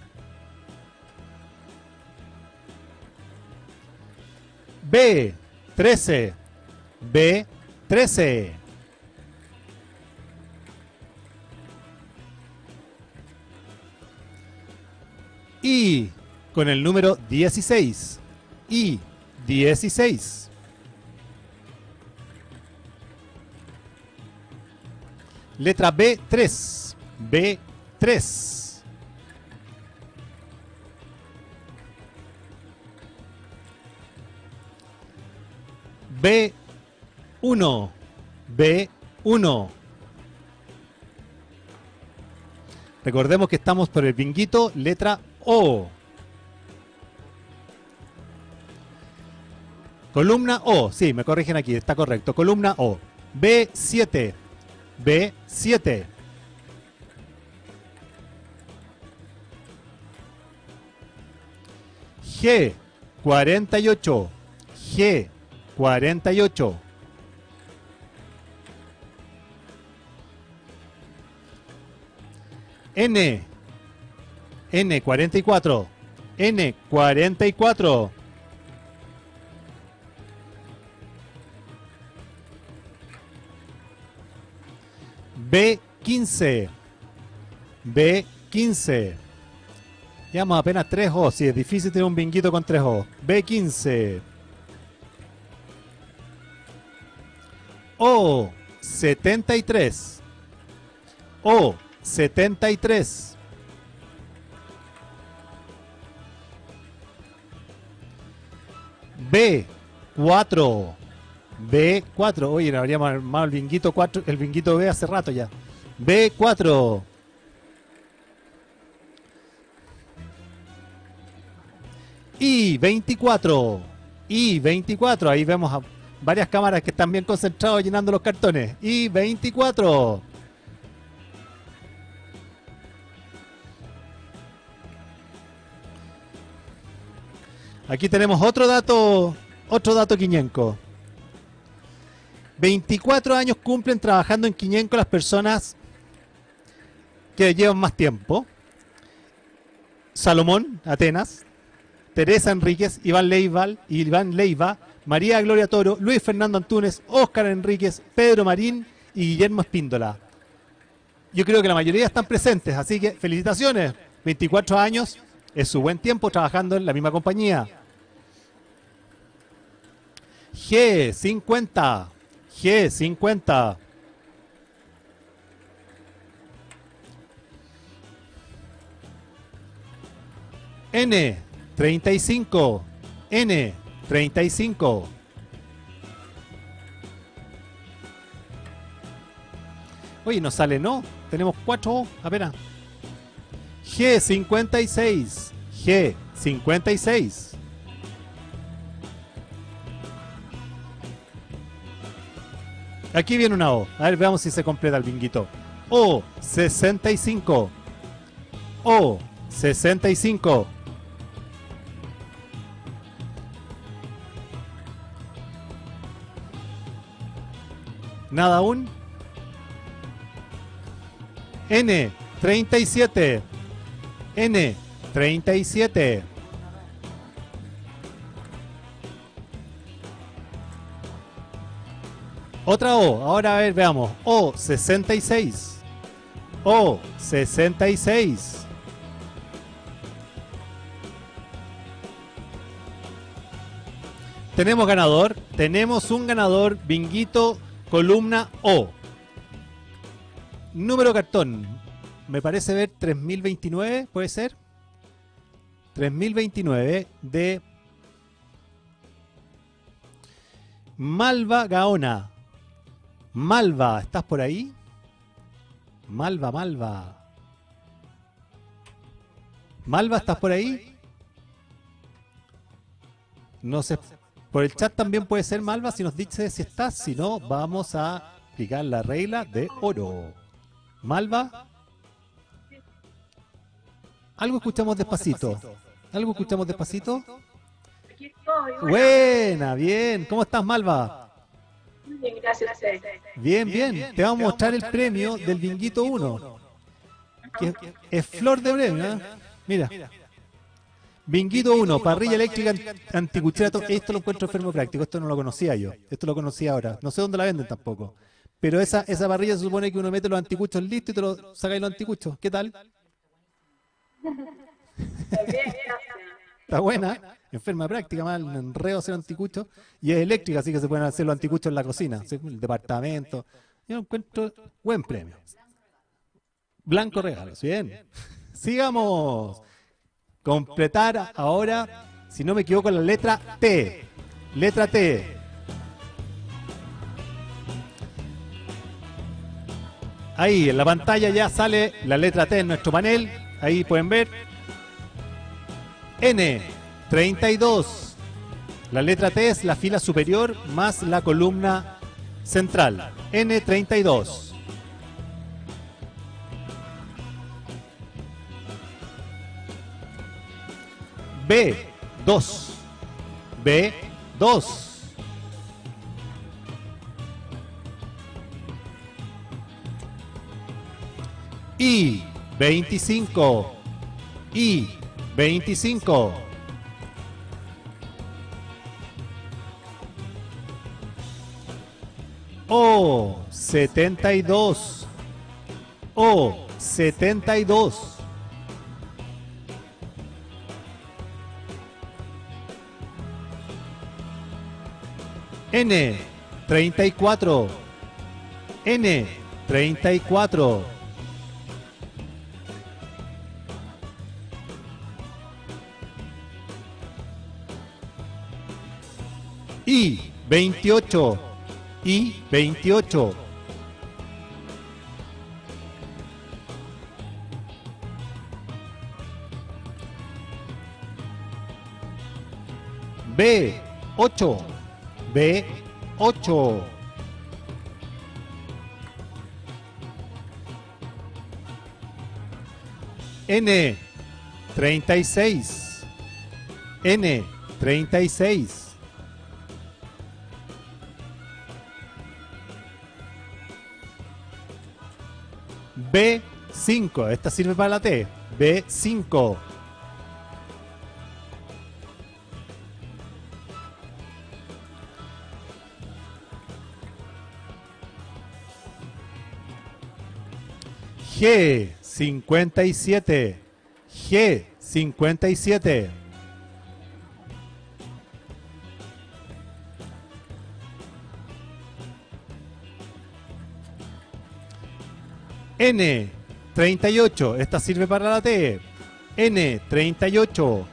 Speaker 1: B trece. B trece. Y con el número dieciséis. Y dieciséis. Letra B tres. B tres. B uno. B uno. Recordemos que estamos por el binguito, letra O. Columna O, sí, me corrigen aquí, está correcto. Columna O. B siete. B siete. G cuarenta y ocho. G cuarenta y ocho. N. N cuarenta y cuatro. N cuarenta y cuatro. B quince. B quince. Llevamos apenas tres O. Si es difícil tener un binguito con tres O. B quince. O setenta y tres. O setenta y tres. B cuatro. B cuatro. Oye, no habríamos armado el binguito cuatro, el binguito B hace rato ya. B cuatro. Y veinticuatro. Y veinticuatro. Ahí vemos a varias cámaras que están bien concentrados llenando los cartones. Y veinticuatro. Aquí tenemos otro dato, otro dato quiñenco. veinticuatro años cumplen trabajando en Quiñenco las personas que llevan más tiempo. Salomón, Atenas, Teresa Enríquez, Iván Leiva, Iván Leiva, María Gloria Toro, Luis Fernando Antúnez, Óscar Enríquez, Pedro Marín y Guillermo Espíndola. Yo creo que la mayoría están presentes, así que felicitaciones. veinticuatro años es su buen tiempo trabajando en la misma compañía. G cincuenta. G cincuenta. N treinta y cinco. N treinta y cinco. Oye, nos sale no. Tenemos cuatro apenas. G cincuenta y seis. G cincuenta y seis. Aquí viene una O. A ver, veamos si se completa el binguito. O sesenta y cinco. O sesenta y cinco. Nada aún. N treinta y siete. N treinta y siete. Otra O. Ahora a ver, veamos. O sesenta y seis. O sesenta y seis. Tenemos ganador. Tenemos un ganador. Binguito, columna O. Número de cartón. Me parece ver tres mil veintinueve. ¿Puede ser? tres mil veintinueve de Malva Gaona. Malva, ¿estás por ahí? Malva, Malva. Malva, ¿estás por ahí? No sé. Por el chat también puede ser Malva si nos dice si estás. Si no, vamos a aplicar la regla de oro. Malva. Algo escuchamos despacito. Algo escuchamos despacito.
Speaker 2: Aquí estoy.
Speaker 1: Buena, bien. ¿Cómo estás, Malva?
Speaker 2: Bien, gracias.
Speaker 1: Bien, bien. Te vamos a mostrar el premio del Binguito uno. Que es flor de premio, ¿eh? Mira. Binguito uno, parrilla eléctrica anticuchera. Esto lo encuentro enfermo práctico. Esto no lo conocía yo. Esto lo conocía ahora. No sé dónde la venden tampoco. Pero esa, esa parrilla se supone que uno mete los anticuchos listos y te lo sacáis los anticuchos. ¿Qué tal? Está buena. Enferma práctica, más el enredo hacer anticuchos. Y es eléctrica, así que se pueden hacer los anticuchos en la cocina. El departamento. Yo encuentro buen premio. Blanco regalos. Bien. Sigamos. Completar ahora, si no me equivoco, la letra T. Letra T. Ahí en la pantalla ya sale la letra T en nuestro panel. Ahí pueden ver. N treinta y dos. La letra T es la fila superior más la columna central. N treinta y dos. B dos. B dos. I veinticinco. I veinticinco. O setenta y dos. O setenta y dos. N treinta y cuatro. N treinta y cuatro. I veintiocho. I veintiocho. B ocho. B ocho. N treinta y seis. N treinta y seis. B cinco. Esta sirve para la T. B cinco. G cincuenta y siete. G cincuenta y siete. N treinta y ocho. Esta sirve para la T. N treinta y ocho.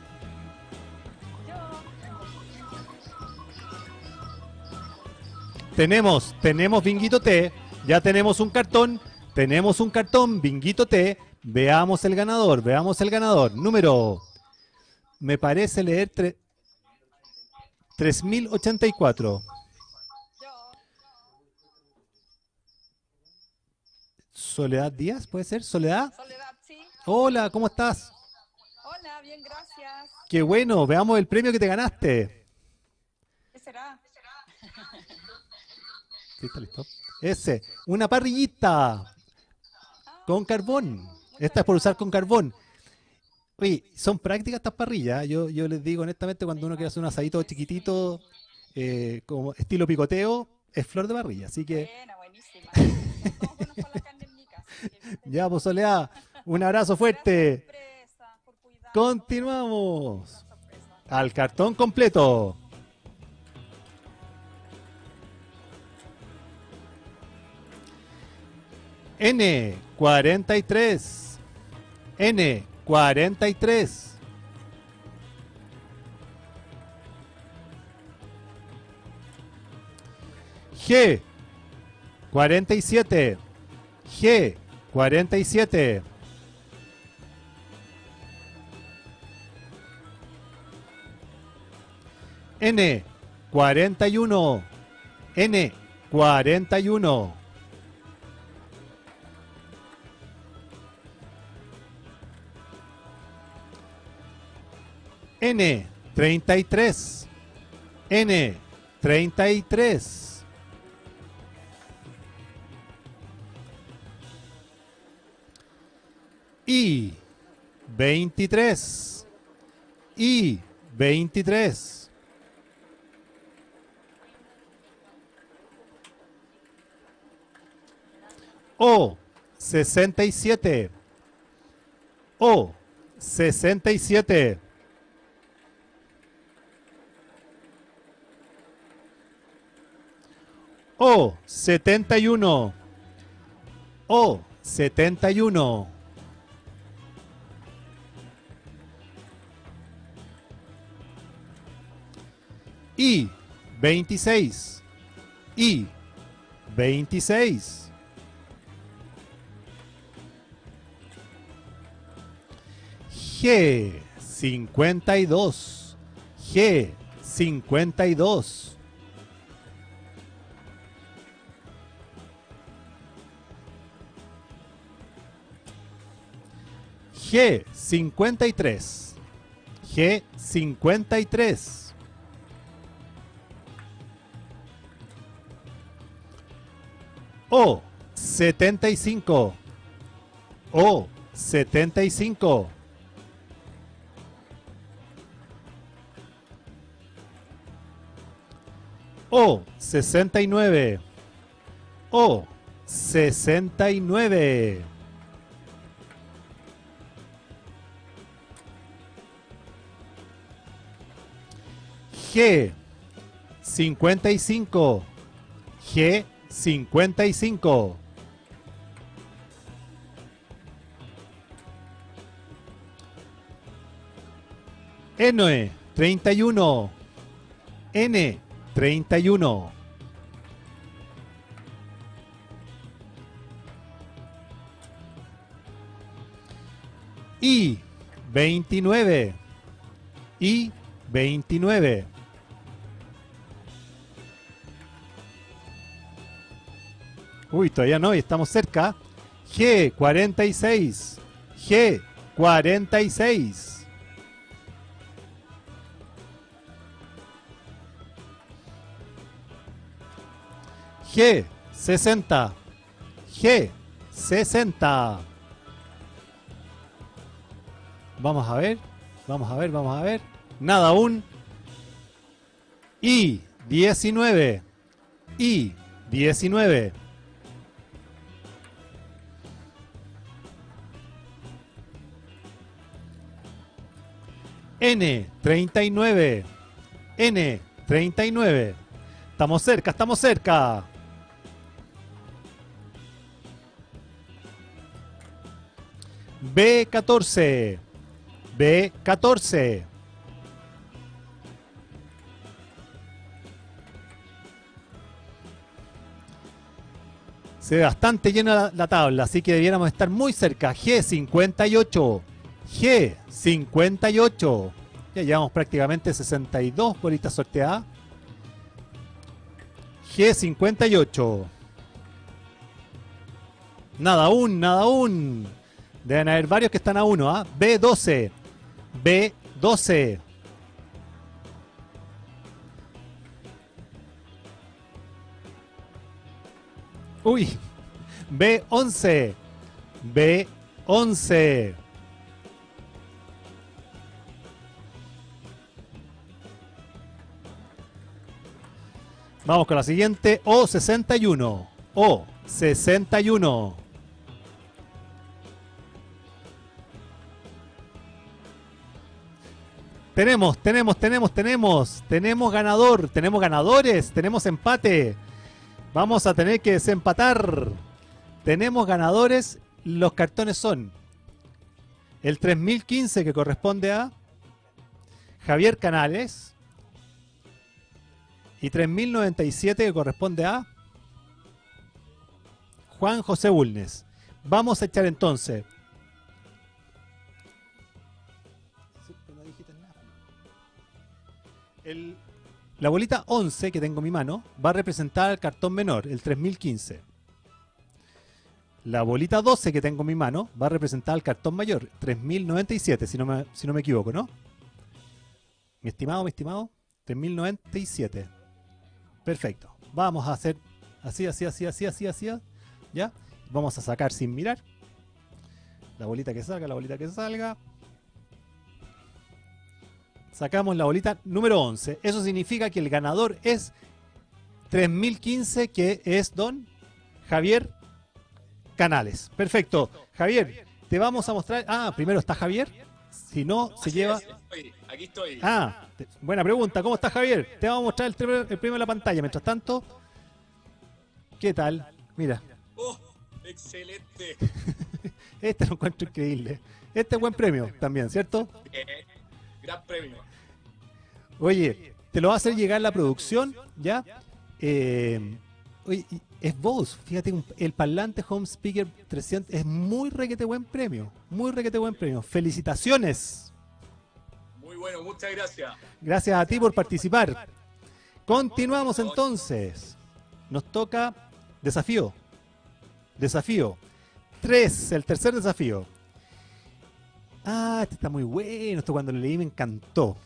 Speaker 1: Tenemos, tenemos Binguito T. Ya tenemos un cartón. Tenemos un cartón, Binguito T. Veamos el ganador, veamos el ganador. Número, me parece leer tres mil ochenta y cuatro. Soledad Díaz, ¿puede ser? ¿Soledad?
Speaker 16: Soledad, sí.
Speaker 1: Hola, ¿cómo estás?
Speaker 16: Hola, bien, gracias.
Speaker 1: Qué bueno, veamos el premio que te ganaste.
Speaker 16: ¿Qué será?
Speaker 1: ¿Sí está listo? Ese, una parrillita con carbón. Esta es por usar con carbón. Oye, son prácticas estas parrillas. Yo, yo les digo honestamente, cuando uno quiere hacer un asadito chiquitito, eh, como estilo picoteo, es flor de parrilla. Así que...
Speaker 16: Buena, buenísima. Somos buenos con la carne en mi casa.
Speaker 1: Ya, pues Soledad, un abrazo fuerte. Continuamos. Al cartón completo. N cuarenta y tres. N cuarenta y tres. G cuarenta y siete. G cuarenta y siete. N cuarenta y uno. N cuarenta y uno. N treinta y tres. N treinta y tres. I veintitrés. I veintitrés. O sesenta y siete. O sesenta y siete. O setenta y uno. O setenta y uno. I veintiséis. I veintiséis. G cincuenta y dos. G cincuenta y dos. G cincuenta y tres. G cincuenta y tres. O setenta y cinco. O setenta y cinco. O sesenta y nueve. O sesenta y nueve. G cincuenta y cinco. G cincuenta y cinco. N, treinta y uno. N, treinta y uno. I, veintinueve. I, veintinueve. Uy, todavía no, y estamos cerca. G, cuarenta y seis. G, cuarenta y seis. G, sesenta. G, sesenta. Vamos a ver, vamos a ver, vamos a ver. Nada aún. I, diecinueve. I, diecinueve. N, treinta y nueve. N, treinta y nueve. Estamos cerca, estamos cerca. B, catorce. B, catorce. Se ve bastante llena la, la tabla, así que debiéramos estar muy cerca. G, cincuenta y ocho. G, cincuenta y ocho. Ya llevamos prácticamente sesenta y dos bolitas sorteadas. G, cincuenta y ocho. Nada aún, nada aún. Deben haber varios que están a uno. ¿ah? B, doce. B, doce. Uy. B, once. B, once. Vamos con la siguiente. O, sesenta y uno. O, sesenta y uno. Tenemos, tenemos, tenemos, tenemos. Tenemos ganador. Tenemos ganadores. Tenemos empate. Vamos a tener que desempatar. Tenemos ganadores. Los cartones son el tres mil quince, que corresponde a Javier Canales, y tres mil noventa y siete, que corresponde a Juan José Bulnes. Vamos a echar entonces el, la bolita once que tengo en mi mano va a representar el cartón menor, el tres mil quince. La bolita doce que tengo en mi mano va a representar el cartón mayor, tres mil noventa y siete, si no me, si no me equivoco, ¿no? Mi estimado, mi estimado, tres mil noventa y siete. Perfecto. Vamos a hacer así, así, así, así, así, así, ¿ya? Vamos a sacar sin mirar. La bolita que salga, la bolita que salga. Sacamos la bolita número once. Eso significa que el ganador es tres mil quince, que es don Javier Canales. Perfecto. Javier, te vamos a mostrar... Ah, primero está Javier. Si no, se lleva...
Speaker 17: Aquí estoy.
Speaker 1: Ah, te- buena pregunta. ¿Cómo estás, Javier? Te vamos a mostrar el, tre- el premio de la pantalla. Mientras tanto, ¿qué tal? Mira,
Speaker 17: Oh, excelente.
Speaker 1: este lo encuentro increíble. Este es buen premio también, ¿cierto?
Speaker 17: Bien. Gran premio.
Speaker 1: Oye, te lo va a hacer llegar la producción, ¿ya? Eh, oye, y es Bose, fíjate, un- el parlante Home Speaker trescientos es muy requete buen premio. Muy requete buen premio. Felicitaciones.
Speaker 17: Muy bueno, muchas gracias.
Speaker 1: Gracias a ti por participar. Continuamos entonces. Nos toca desafío. Desafío. Tres, el tercer desafío. Ah, este está muy bueno. Esto cuando lo leí me encantó.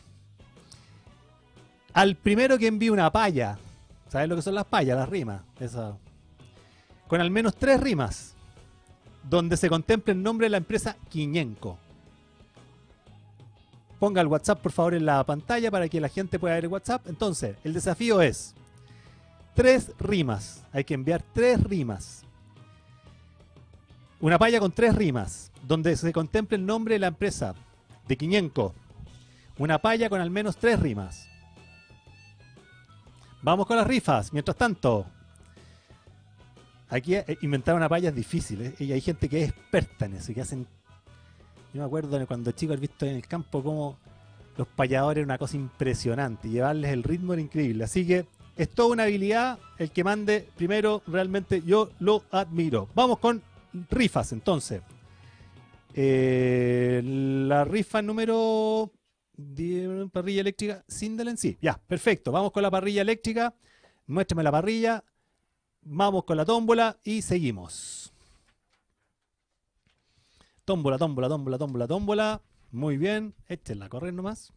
Speaker 1: Al primero que envíe una paya. ¿Sabes lo que son las payas? Las rimas. Esa. Con al menos tres rimas. Donde se contemple el nombre de la empresa Quiñenco. Ponga el WhatsApp, por favor, en la pantalla para que la gente pueda ver el WhatsApp. Entonces, el desafío es tres rimas. Hay que enviar tres rimas. Una paya con tres rimas, donde se contemple el nombre de la empresa de Quiñenco. Una paya con al menos tres rimas. Vamos con las rifas. Mientras tanto, Aquí eh, inventar una palla es difícil, ¿eh? Y hay gente que es experta en eso, que hacen... Yo me acuerdo de cuando chico haber visto en el campo cómo los payadores era una cosa impresionante, llevarles el ritmo era increíble. Así que es toda una habilidad, el que mande primero, realmente yo lo admiro. Vamos con rifas entonces. Eh, la rifa número diez, parrilla eléctrica Sindelen, sí, ya, perfecto. Vamos con la parrilla eléctrica, muéstrame la parrilla, vamos con la tómbola y seguimos. Tómbola, tómbola, tómbola, tómbola, tómbola. Muy bien, échenla a correr nomás.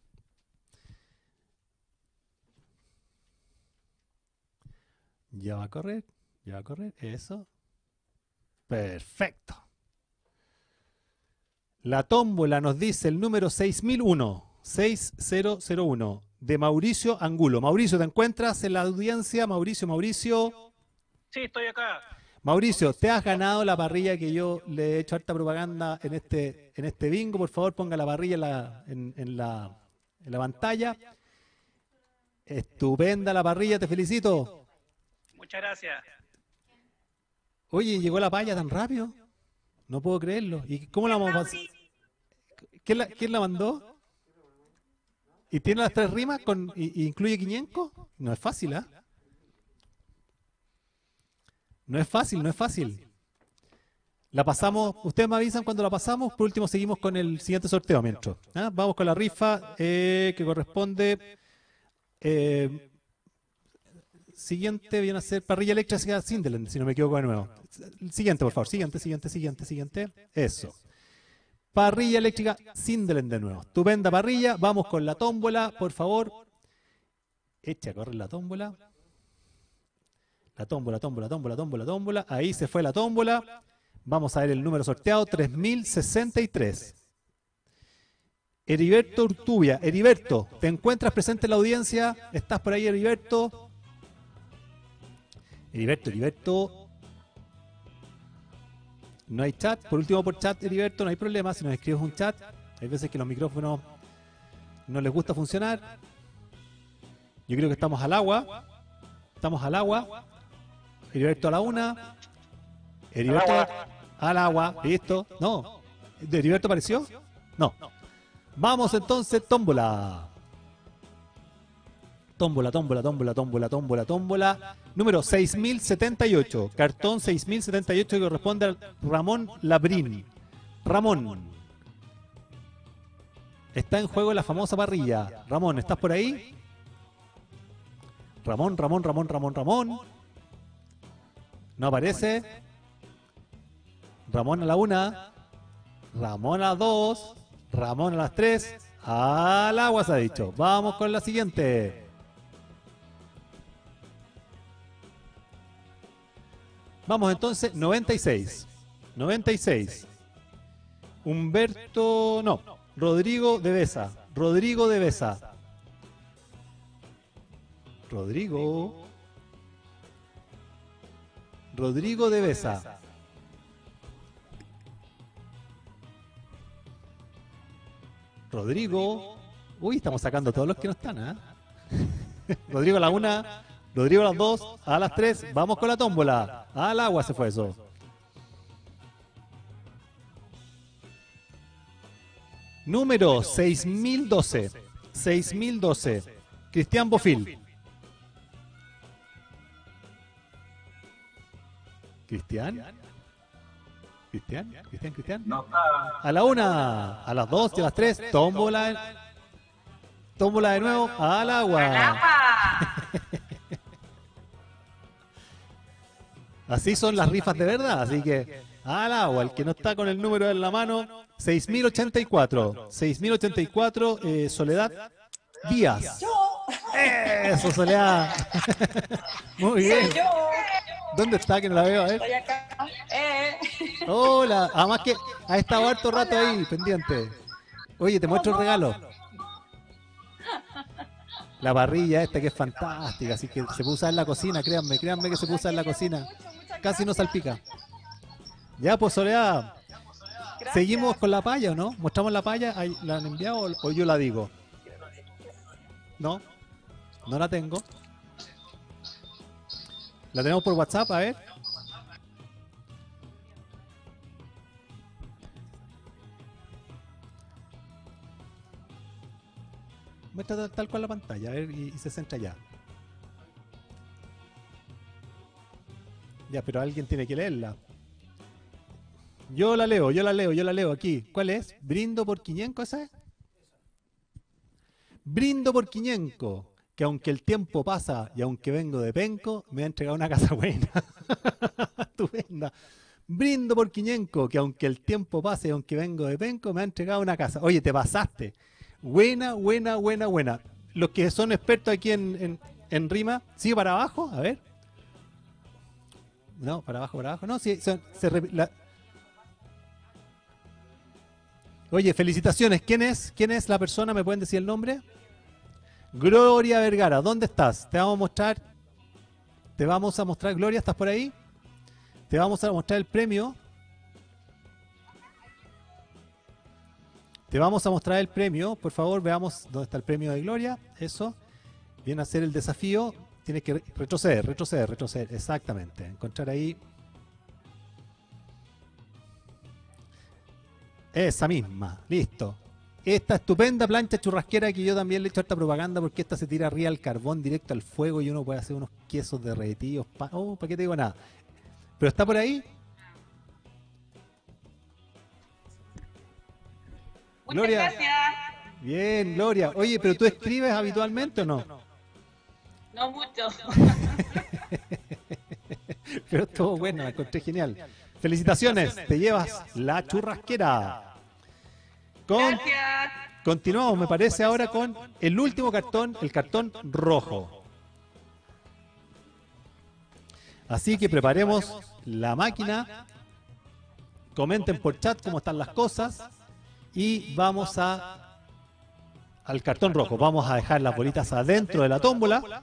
Speaker 1: Ya va a correr, ya va a correr, eso. Perfecto. La tómbola nos dice el número seis mil uno, seis mil uno, de Mauricio Angulo. Mauricio, ¿te encuentras en la audiencia? Mauricio, Mauricio.
Speaker 18: Sí, estoy acá.
Speaker 1: Mauricio, te has ganado la parrilla que yo le he hecho harta propaganda en este, en este bingo. Por favor, ponga la parrilla en la, en, en la, en la pantalla. Estupenda la parrilla, te felicito.
Speaker 18: Muchas gracias.
Speaker 1: Oye, ¿llegó la palla tan rápido? No puedo creerlo. ¿Y cómo la vamos a pasar? ¿Quién la, quién la mandó? ¿Y tiene las tres rimas con, y, y incluye quinientos? No es fácil, ¿ah? ¿eh? No es fácil, no es fácil. La pasamos, ustedes me avisan cuando la pasamos, por último seguimos con el siguiente sorteo mientras. ¿Ah? Vamos con la rifa eh, que corresponde. Eh, siguiente viene a ser parrilla eléctrica Sindelen, si no me equivoco de nuevo. Siguiente, por favor, siguiente, siguiente, siguiente, siguiente. Eso. Parrilla eléctrica Sindelen de nuevo. Estupenda parrilla, vamos con la tómbola, por favor. Echa a correr la tómbola. La tómbola, tómbola, tómbola, tómbola, tómbola. Ahí se fue la tómbola. Vamos a ver el número sorteado, tres mil sesenta y tres. Heriberto Urtubia. Heriberto, ¿te encuentras presente en la audiencia? ¿Estás por ahí, Heriberto? Heriberto, Heriberto. No hay chat. Por último, por chat, Heriberto, no hay problema. Si nos escribes un chat, hay veces que los micrófonos no les gusta funcionar. Yo creo que estamos al agua. Estamos al agua. Heriberto a la una. Heriberto al agua. ¿Listo? No. ¿De Heriberto apareció? No. Vamos entonces, tómbola. Tómbola, tómbola, tómbola, tómbola, tómbola, tómbola. Número seis mil setenta y ocho. Cartón seis mil setenta y ocho que corresponde a Ramón Labrín. Ramón. Está en juego la famosa parrilla. Ramón, ¿estás por ahí? Ramón, Ramón, Ramón, Ramón, Ramón. No aparece. Ramón a la una. Ramón a las dos. Ramón a las tres. Al agua se ha dicho. Vamos con la siguiente. Vamos entonces, noventa y seis. noventa y seis. Humberto, no. Rodrigo de Besa. Rodrigo de Besa. Rodrigo. Rodrigo de Besa. Rodrigo. Uy, estamos sacando todos los que no están, ¿eh? Rodrigo a la una. Rodrigo a las dos. A las tres. Vamos con la tómbola. Al agua se fue eso. Número seis mil doce. seis mil doce. Cristian Bofil. ¿Cristian? ¿Cristian? ¿Cristian? ¿Cristian?
Speaker 15: No está.
Speaker 1: A la una, a las dos y a las tres, tómbola. Tómbola de nuevo, al agua. Así son las rifas de verdad, así que al agua. El que no está con el número en la mano, seis mil ochenta y cuatro. seis mil ochenta y cuatro, eh, Soledad Díaz. Eso, Soledad. Muy bien. ¿Dónde está? Que no la veo, a ver.
Speaker 16: Estoy acá. Eh.
Speaker 1: Hola, además que ha estado harto rato ahí, pendiente. Oye, te muestro el regalo. La parrilla esta que es fantástica, así que se puede usar en la cocina, créanme, créanme que se puede usar en la cocina. Casi no salpica. Ya, pues Soledad, ¿seguimos con la palla o no? ¿Mostramos la palla? ¿La han enviado o, o yo la digo? No, no la tengo. ¿La tenemos por WhatsApp? A ver. muestra tal, tal cual la pantalla, a ver, y, y se centra ya. Ya, pero alguien tiene que leerla. Yo la leo, yo la leo, yo la leo aquí. ¿Cuál es? ¿Brindo por Quiñenco esa es? Brindo por Quiñenco, que aunque el tiempo pasa y aunque vengo de penco, me ha entregado una casa buena. Estupenda. Brindo por Quiñenco, que aunque el tiempo pase y aunque vengo de penco, me ha entregado una casa. Oye, te pasaste. Buena, buena, buena, buena. Los que son expertos aquí en, en, en rima, ¿sigue para abajo? A ver. No, para abajo, para abajo. No, sí, se, se, la... Oye, felicitaciones. ¿Quién es? ¿Quién es la persona? ¿Me pueden decir el nombre? Gloria Vergara. ¿Dónde estás? Te vamos a mostrar. Te vamos a mostrar, Gloria, ¿estás por ahí? Te vamos a mostrar el premio. Te vamos a mostrar el premio. Por favor, veamos dónde está el premio de Gloria. Eso. Viene a ser el desafío. Tienes que retroceder, retroceder, retroceder. Exactamente. Encontrar ahí. Esa misma. Listo. Esta estupenda plancha churrasquera que yo también le he hecho harta propaganda porque esta se tira arriba al carbón directo al fuego y uno puede hacer unos quesos derretidos. Pa oh, ¿para qué te digo nada? ¿Pero está por ahí?
Speaker 2: Muchas
Speaker 1: Gloria.
Speaker 2: gracias.
Speaker 1: Bien, Gloria. Oye, ¿pero tú escribes habitualmente o no?
Speaker 2: No mucho.
Speaker 1: Pero estuvo buena, la encontré genial. Felicitaciones, te llevas la churrasquera. Con...
Speaker 2: Gracias.
Speaker 1: Continuamos, me parece, ahora con el último cartón, el cartón rojo. Así que preparemos la máquina. Comenten por chat cómo están las cosas. Y vamos a al cartón rojo. Vamos a dejar las bolitas adentro de la tómbola.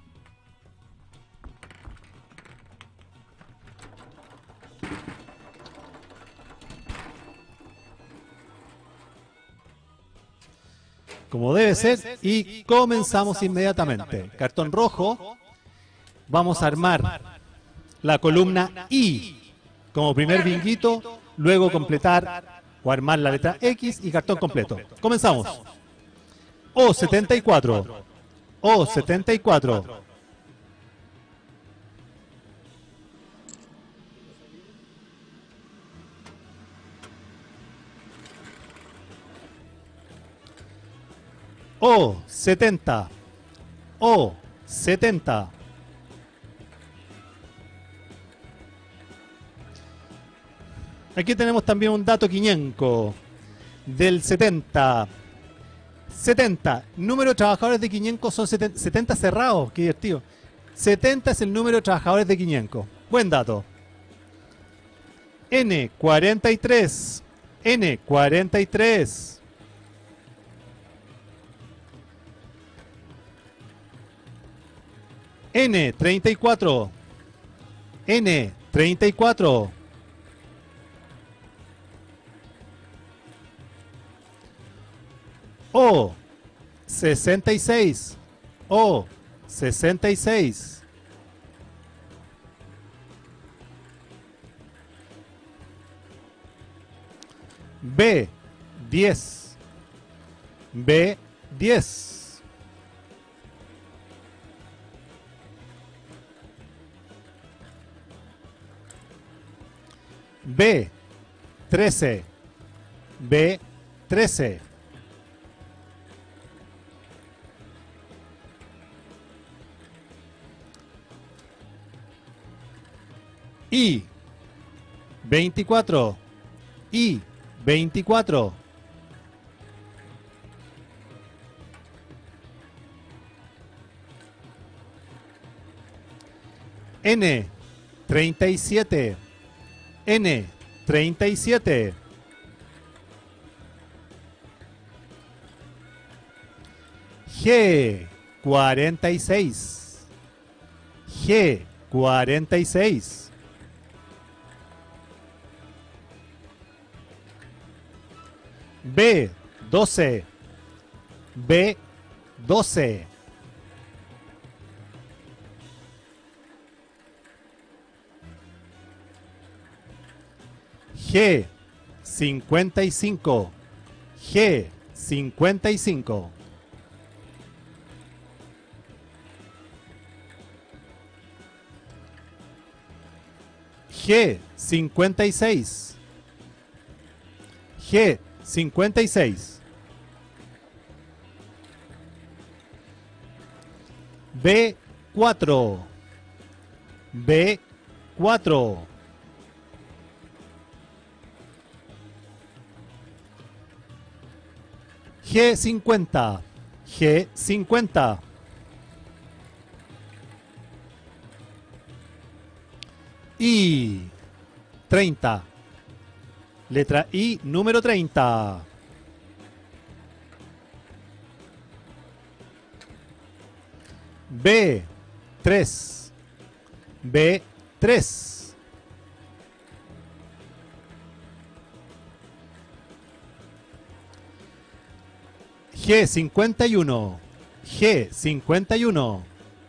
Speaker 1: Como debe ser. Y comenzamos inmediatamente. Cartón rojo. Vamos a armar la columna I como primer binguito. Luego completar o armar la letra X y cartón completo. Comenzamos. O setenta y cuatro. O setenta y cuatro. O setenta. O setenta. Aquí tenemos también un dato Quiñenco del setenta. setenta. Número de trabajadores de Quiñenco son setenta, setenta cerrados. Qué divertido. setenta es el número de trabajadores de Quiñenco. Buen dato. N cuarenta y tres. N cuarenta y tres. N treinta y cuatro. N treinta y cuatro. O sesenta y seis. O sesenta y seis. B diez. B diez. B trece. B trece. I veinticuatro. I veinticuatro. N treinta y siete. N treinta y siete. G cuarenta y seis. G cuarenta y seis. B doce. B doce. G cincuenta y cinco. G cincuenta y cinco. G cincuenta y seis. G cincuenta y seis. B cuatro. B cuatro. G cincuenta. G cincuenta. I treinta. Letra I número treinta. B tres. B tres. G cincuenta y uno. G cincuenta y uno.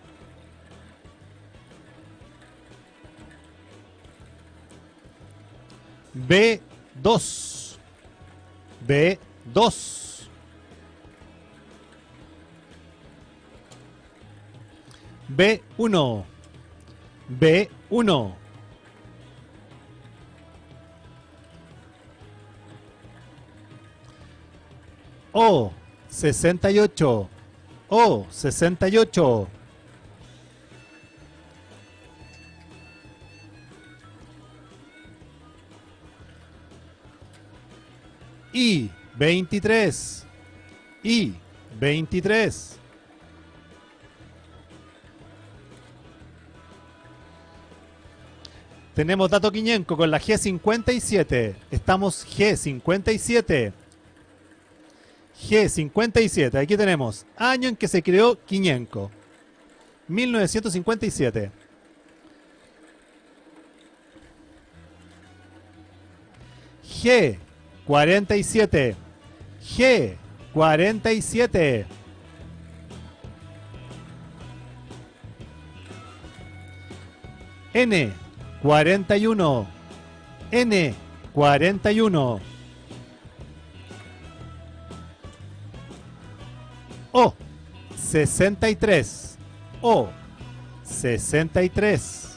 Speaker 1: B dos. B dos. B uno. B uno. O sesenta y ocho. O sesenta y ocho. I veintitrés. I veintitrés. Tenemos dato Quiñenco con la G cincuenta y siete. Estamos G cincuenta y siete. G cincuenta y siete. Aquí tenemos año en que se creó Quiñenco. mil novecientos cincuenta y siete. G cuarenta y siete. G cuarenta y siete. N cuarenta y uno. N cuarenta y uno. O sesenta y tres. O sesenta y tres.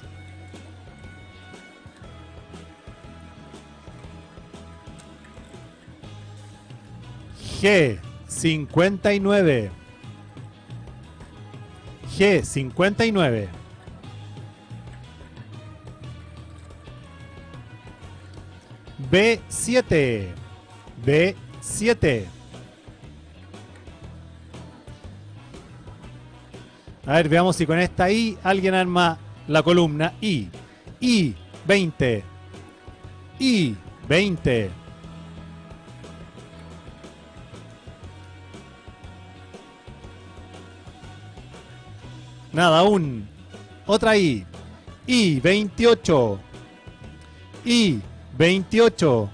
Speaker 1: G cincuenta y nueve. G cincuenta y nueve. B siete. B siete. A ver, veamos si con esta I alguien arma la columna I. I veinte. I veinte. Nada, aún. Otra I. I veintiocho. I veintiocho.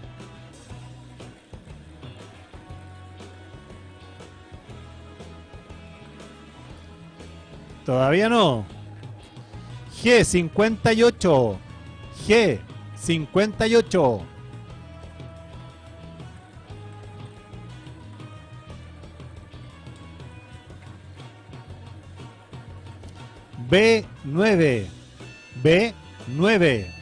Speaker 1: Todavía no. G cincuenta y ocho. G cincuenta y ocho. B nueve. B nueve.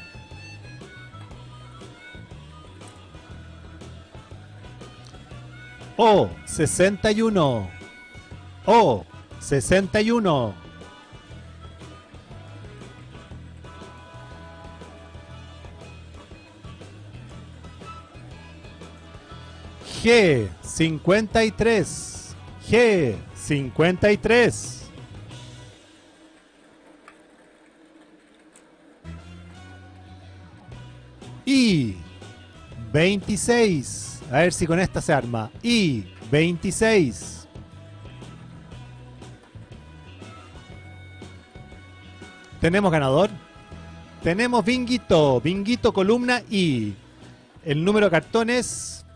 Speaker 1: O sesenta y uno. O sesenta y uno. G cincuenta y tres. G cincuenta y tres. I veintiséis. A ver si con esta se arma. I veintiséis. ¿Tenemos ganador? Tenemos binguito. Binguito columna I. El número de cartón es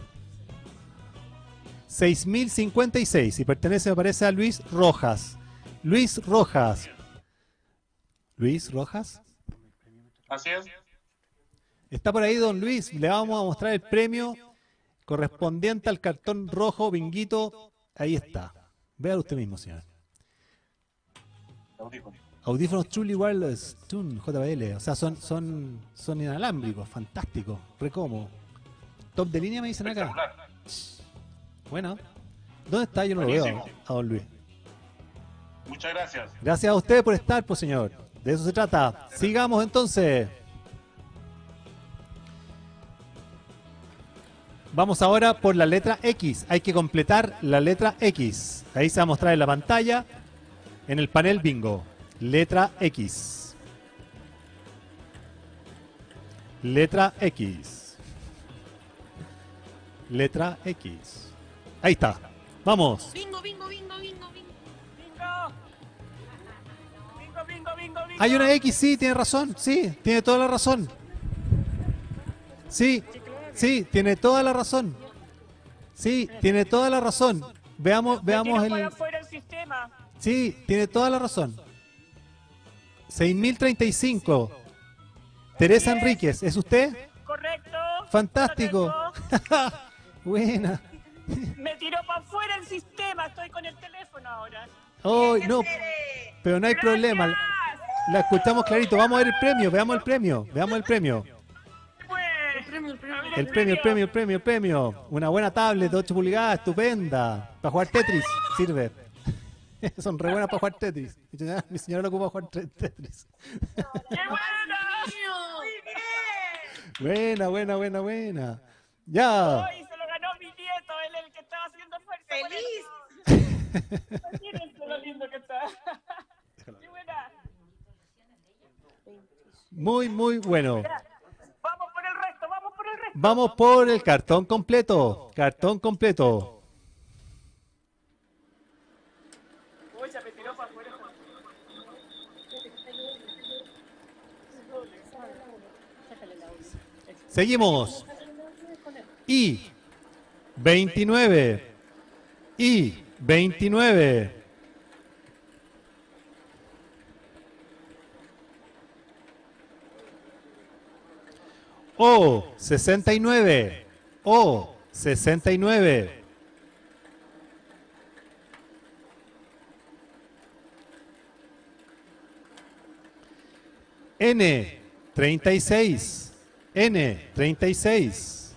Speaker 1: seis mil cincuenta y seis y pertenece, me parece, a Luis Rojas. Luis Rojas. ¿Luis Rojas?
Speaker 3: Así es.
Speaker 1: Está por ahí don Luis. Le vamos a mostrar el premio correspondiente al cartón rojo binguito. Ahí está. Véalo usted mismo, señor.
Speaker 3: Audífonos.
Speaker 1: Audífonos Truly Wireless Tune J B L. O sea, son, son, son inalámbricos, fantásticos, re cómodo. Top de línea me dicen acá. Bueno, ¿dónde está? Yo no lo veo a don Luis.
Speaker 3: Muchas gracias.
Speaker 1: Gracias a usted por estar, pues señor. De eso se trata. Sigamos entonces. Vamos ahora por la letra X. Hay que completar la letra X. Ahí se va a mostrar en la pantalla, en el panel bingo. Letra X. Letra X. Letra X. Ahí está. Vamos.
Speaker 4: Bingo, bingo, bingo, bingo, bingo.
Speaker 18: Bingo, bingo, bingo, bingo.
Speaker 1: Hay una X, sí, tiene razón. Sí, tiene toda la razón. Sí, sí, tiene toda la razón. Sí, tiene toda la razón. Veamos, veamos
Speaker 18: el...
Speaker 1: el...
Speaker 18: fuera el sistema.
Speaker 1: Sí, tiene toda la razón. seis mil treinta y cinco. Teresa Enríquez, ¿es usted?
Speaker 18: Correcto.
Speaker 1: Fantástico. Buena.
Speaker 18: Me tiró para afuera el sistema. Estoy con el teléfono ahora.
Speaker 1: Oh, no, pero no hay problema. La escuchamos clarito. Vamos a ver el premio. Veamos el premio. Veamos el premio. El premio, el premio, el premio, el premio. Una buena tablet de ocho pulgadas, estupenda. Para jugar Tetris, sirve. Son re buenas para jugar Tetris. Mi señora lo ocupa para jugar Tetris.
Speaker 18: ¡Qué buena! ¡Muy bien!
Speaker 1: Buena, buena, buena, buena. Ya.
Speaker 18: ¡Ay, se lo ganó mi nieto! Él es el que estaba haciendo fuerza. ¡Feliz! Mírense lo lindo que está. ¡Qué buena!
Speaker 1: Muy, muy bueno.
Speaker 18: Vamos por el resto, vamos por el resto.
Speaker 1: Vamos por el cartón completo. Cartón completo.
Speaker 18: Uy, ya me tiró para afuera.
Speaker 1: Seguimos. Y veintinueve. Y veintinueve. O sesenta y nueve. O sesenta y nueve. N treinta y seis. N treinta y seis.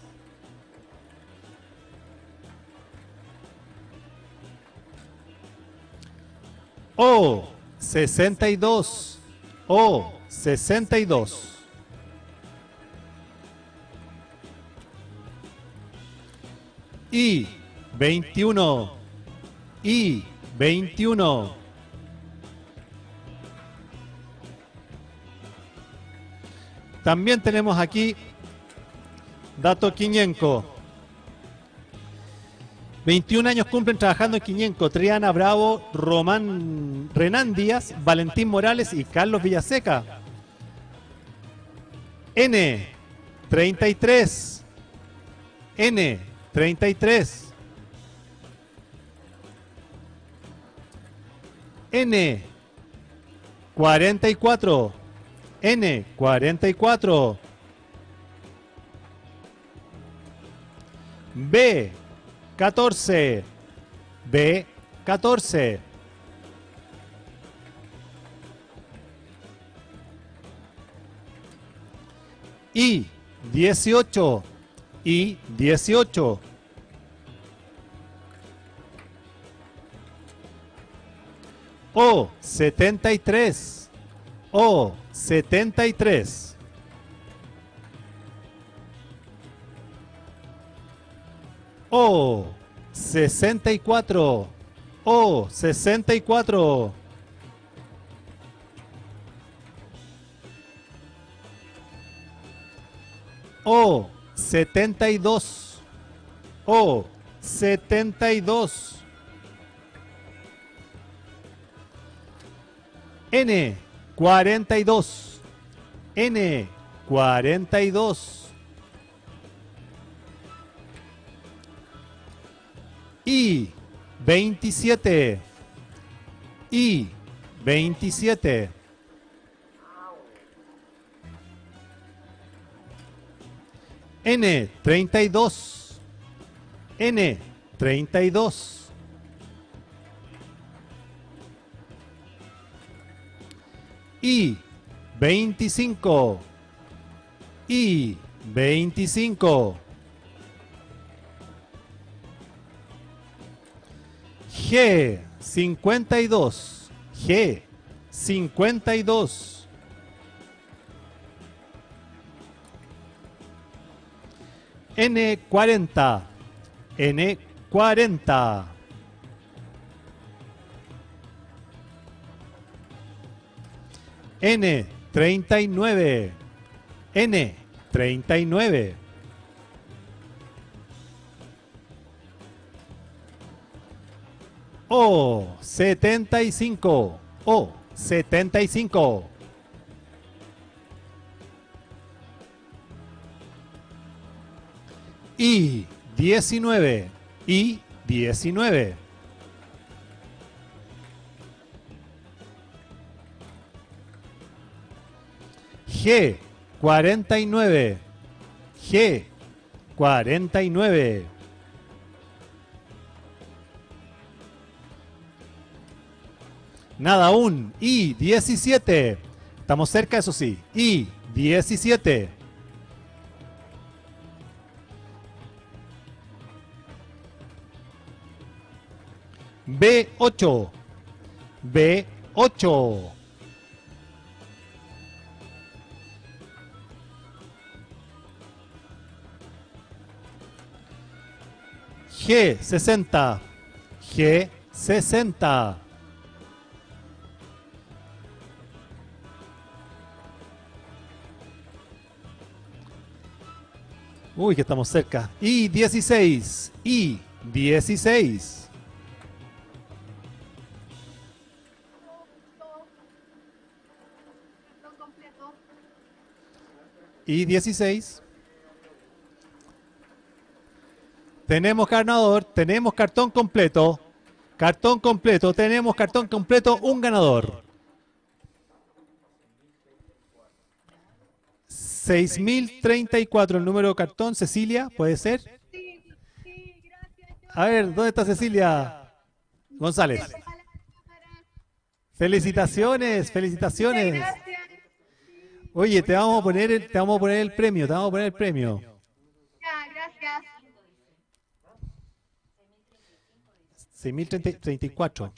Speaker 1: O sesenta y dos. O sesenta y dos. Y veintiuno. Y veintiuno. También tenemos aquí dato Quiñenco. veintiún años cumplen trabajando en Quiñenco Triana Bravo, Román, Renan Díaz, Valentín Morales y Carlos Villaseca. N treinta y tres. N treinta y tres. N cuarenta y cuatro. N cuarenta y cuatro. B catorce. B catorce. Y dieciocho. Y dieciocho. O setenta y tres. O setenta y tres. O sesenta y cuatro. O sesenta y cuatro. O setenta y dos. O setenta y dos. N cuarenta y dos. N cuarenta y dos. Y veintisiete. Y veintisiete. N treinta y dos. N treinta y dos. I veinticinco. I veinticinco. G cincuenta y dos. G cincuenta y dos. N cuarenta. N cuarenta. N treinta y nueve. N treinta y nueve. O setenta y cinco. O setenta y cinco. I diecinueve. I diecinueve. G cuarenta y nueve. G cuarenta y nueve. Nada aún. I diecisiete. Estamos cerca, eso sí. I diecisiete. B ocho. B ocho. G sesenta. G sesenta. Uy, que estamos cerca. I dieciséis. I dieciséis. I dieciséis. Tenemos ganador, tenemos cartón completo. Cartón completo, tenemos cartón completo, un ganador. seis mil treinta y cuatro el número de cartón, Cecilia, ¿puede ser? A ver, ¿dónde está Cecilia? González. Felicitaciones, felicitaciones. Oye, te vamos a poner el, te vamos a poner el premio, te vamos a poner el premio.
Speaker 4: Ya, gracias.
Speaker 1: seis mil treinta y cuatro.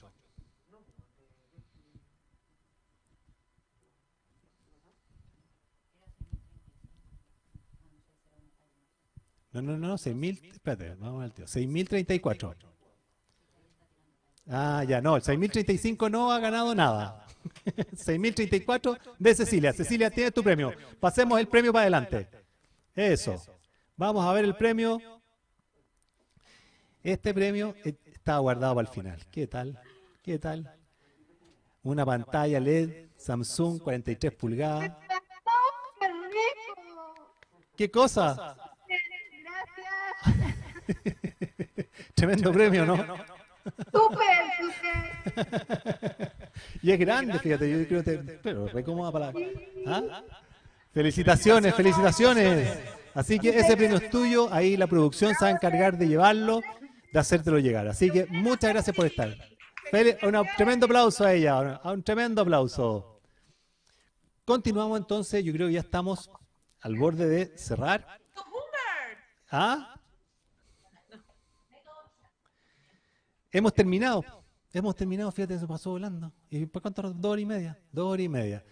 Speaker 1: No, no, no, seis mil, espérate, vamos al tío. seis mil treinta y cuatro. Ah, ya, no, el seis mil treinta y cinco no ha ganado nada. seis mil treinta y cuatro de Cecilia. Cecilia, tienes tu premio. Pasemos el premio para adelante. Eso. Vamos a ver el premio. Este premio está guardado para el final. ¿Qué tal? ¿Qué tal? Una pantalla L E D Samsung cuarenta y tres pulgadas. ¿Qué cosa? Tremendo premio, ¿no?
Speaker 4: Súper, súper.
Speaker 1: Y es grande, fíjate, yo creo que te, pero re cómoda para la... ¿Ah? Felicitaciones, felicitaciones. Así que ese premio es tuyo, ahí la producción se va a encargar de llevarlo, de hacértelo llegar. Así que muchas gracias por estar. Fel- Un tremendo aplauso a ella, un tremendo aplauso. Continuamos entonces, yo creo que ya estamos al borde de cerrar. ¿Ah? Hemos terminado, hemos terminado, fíjate, se pasó volando. ¿Y por cuánto? Dos horas y media, dos horas y media.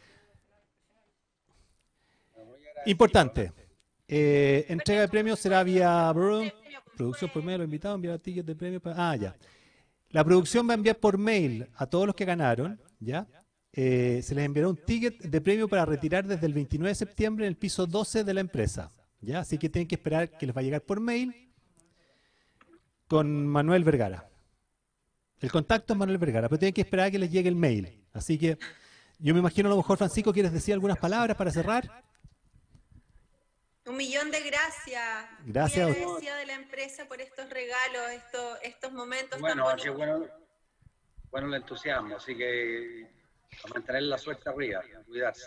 Speaker 1: Importante, eh, entrega de premios será vía Brum, producción por mail, los invitados enviar tickets de premio. Para, ah, ya. La producción va a enviar por mail a todos los que ganaron, ¿ya? Eh, se les enviará un ticket de premio para retirar desde el veintinueve de septiembre en el piso doce de la empresa, ¿ya? Así que tienen que esperar que les va a llegar por mail con Manuel Vergara. El contacto es Manuel Vergara, pero tienen que esperar a que les llegue el mail. Así que yo me imagino, a lo mejor, Francisco, ¿quieres decir algunas palabras para cerrar?
Speaker 4: Un millón de gracias.
Speaker 1: Gracias.
Speaker 4: Muy agradecida de la empresa por estos regalos, estos, estos momentos
Speaker 15: Bueno,
Speaker 4: tan
Speaker 15: así
Speaker 4: bonitos.
Speaker 15: bueno, bueno el entusiasmo, así que a mantener la suerte arriba, a cuidarse.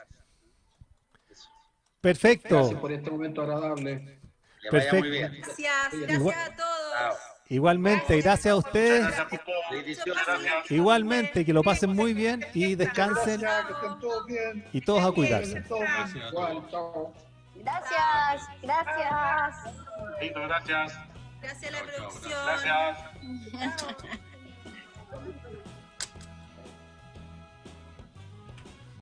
Speaker 1: Perfecto.
Speaker 19: Gracias por este momento agradable.
Speaker 15: Que vaya muy
Speaker 1: Perfecto.
Speaker 15: bien.
Speaker 4: Gracias, gracias
Speaker 1: Igual-
Speaker 4: a todos.
Speaker 15: Chao.
Speaker 1: Igualmente, gracias a ustedes.
Speaker 3: Gracias por todo. Gracias.
Speaker 1: Igualmente, que lo pasen muy bien y descansen.
Speaker 10: Gracias, que estén todos bien.
Speaker 1: Y todos a cuidarse.
Speaker 10: Todos bien. Igual, chao.
Speaker 19: Gracias, gracias.
Speaker 3: Listo, gracias.
Speaker 4: Gracias a la producción.
Speaker 3: Gracias.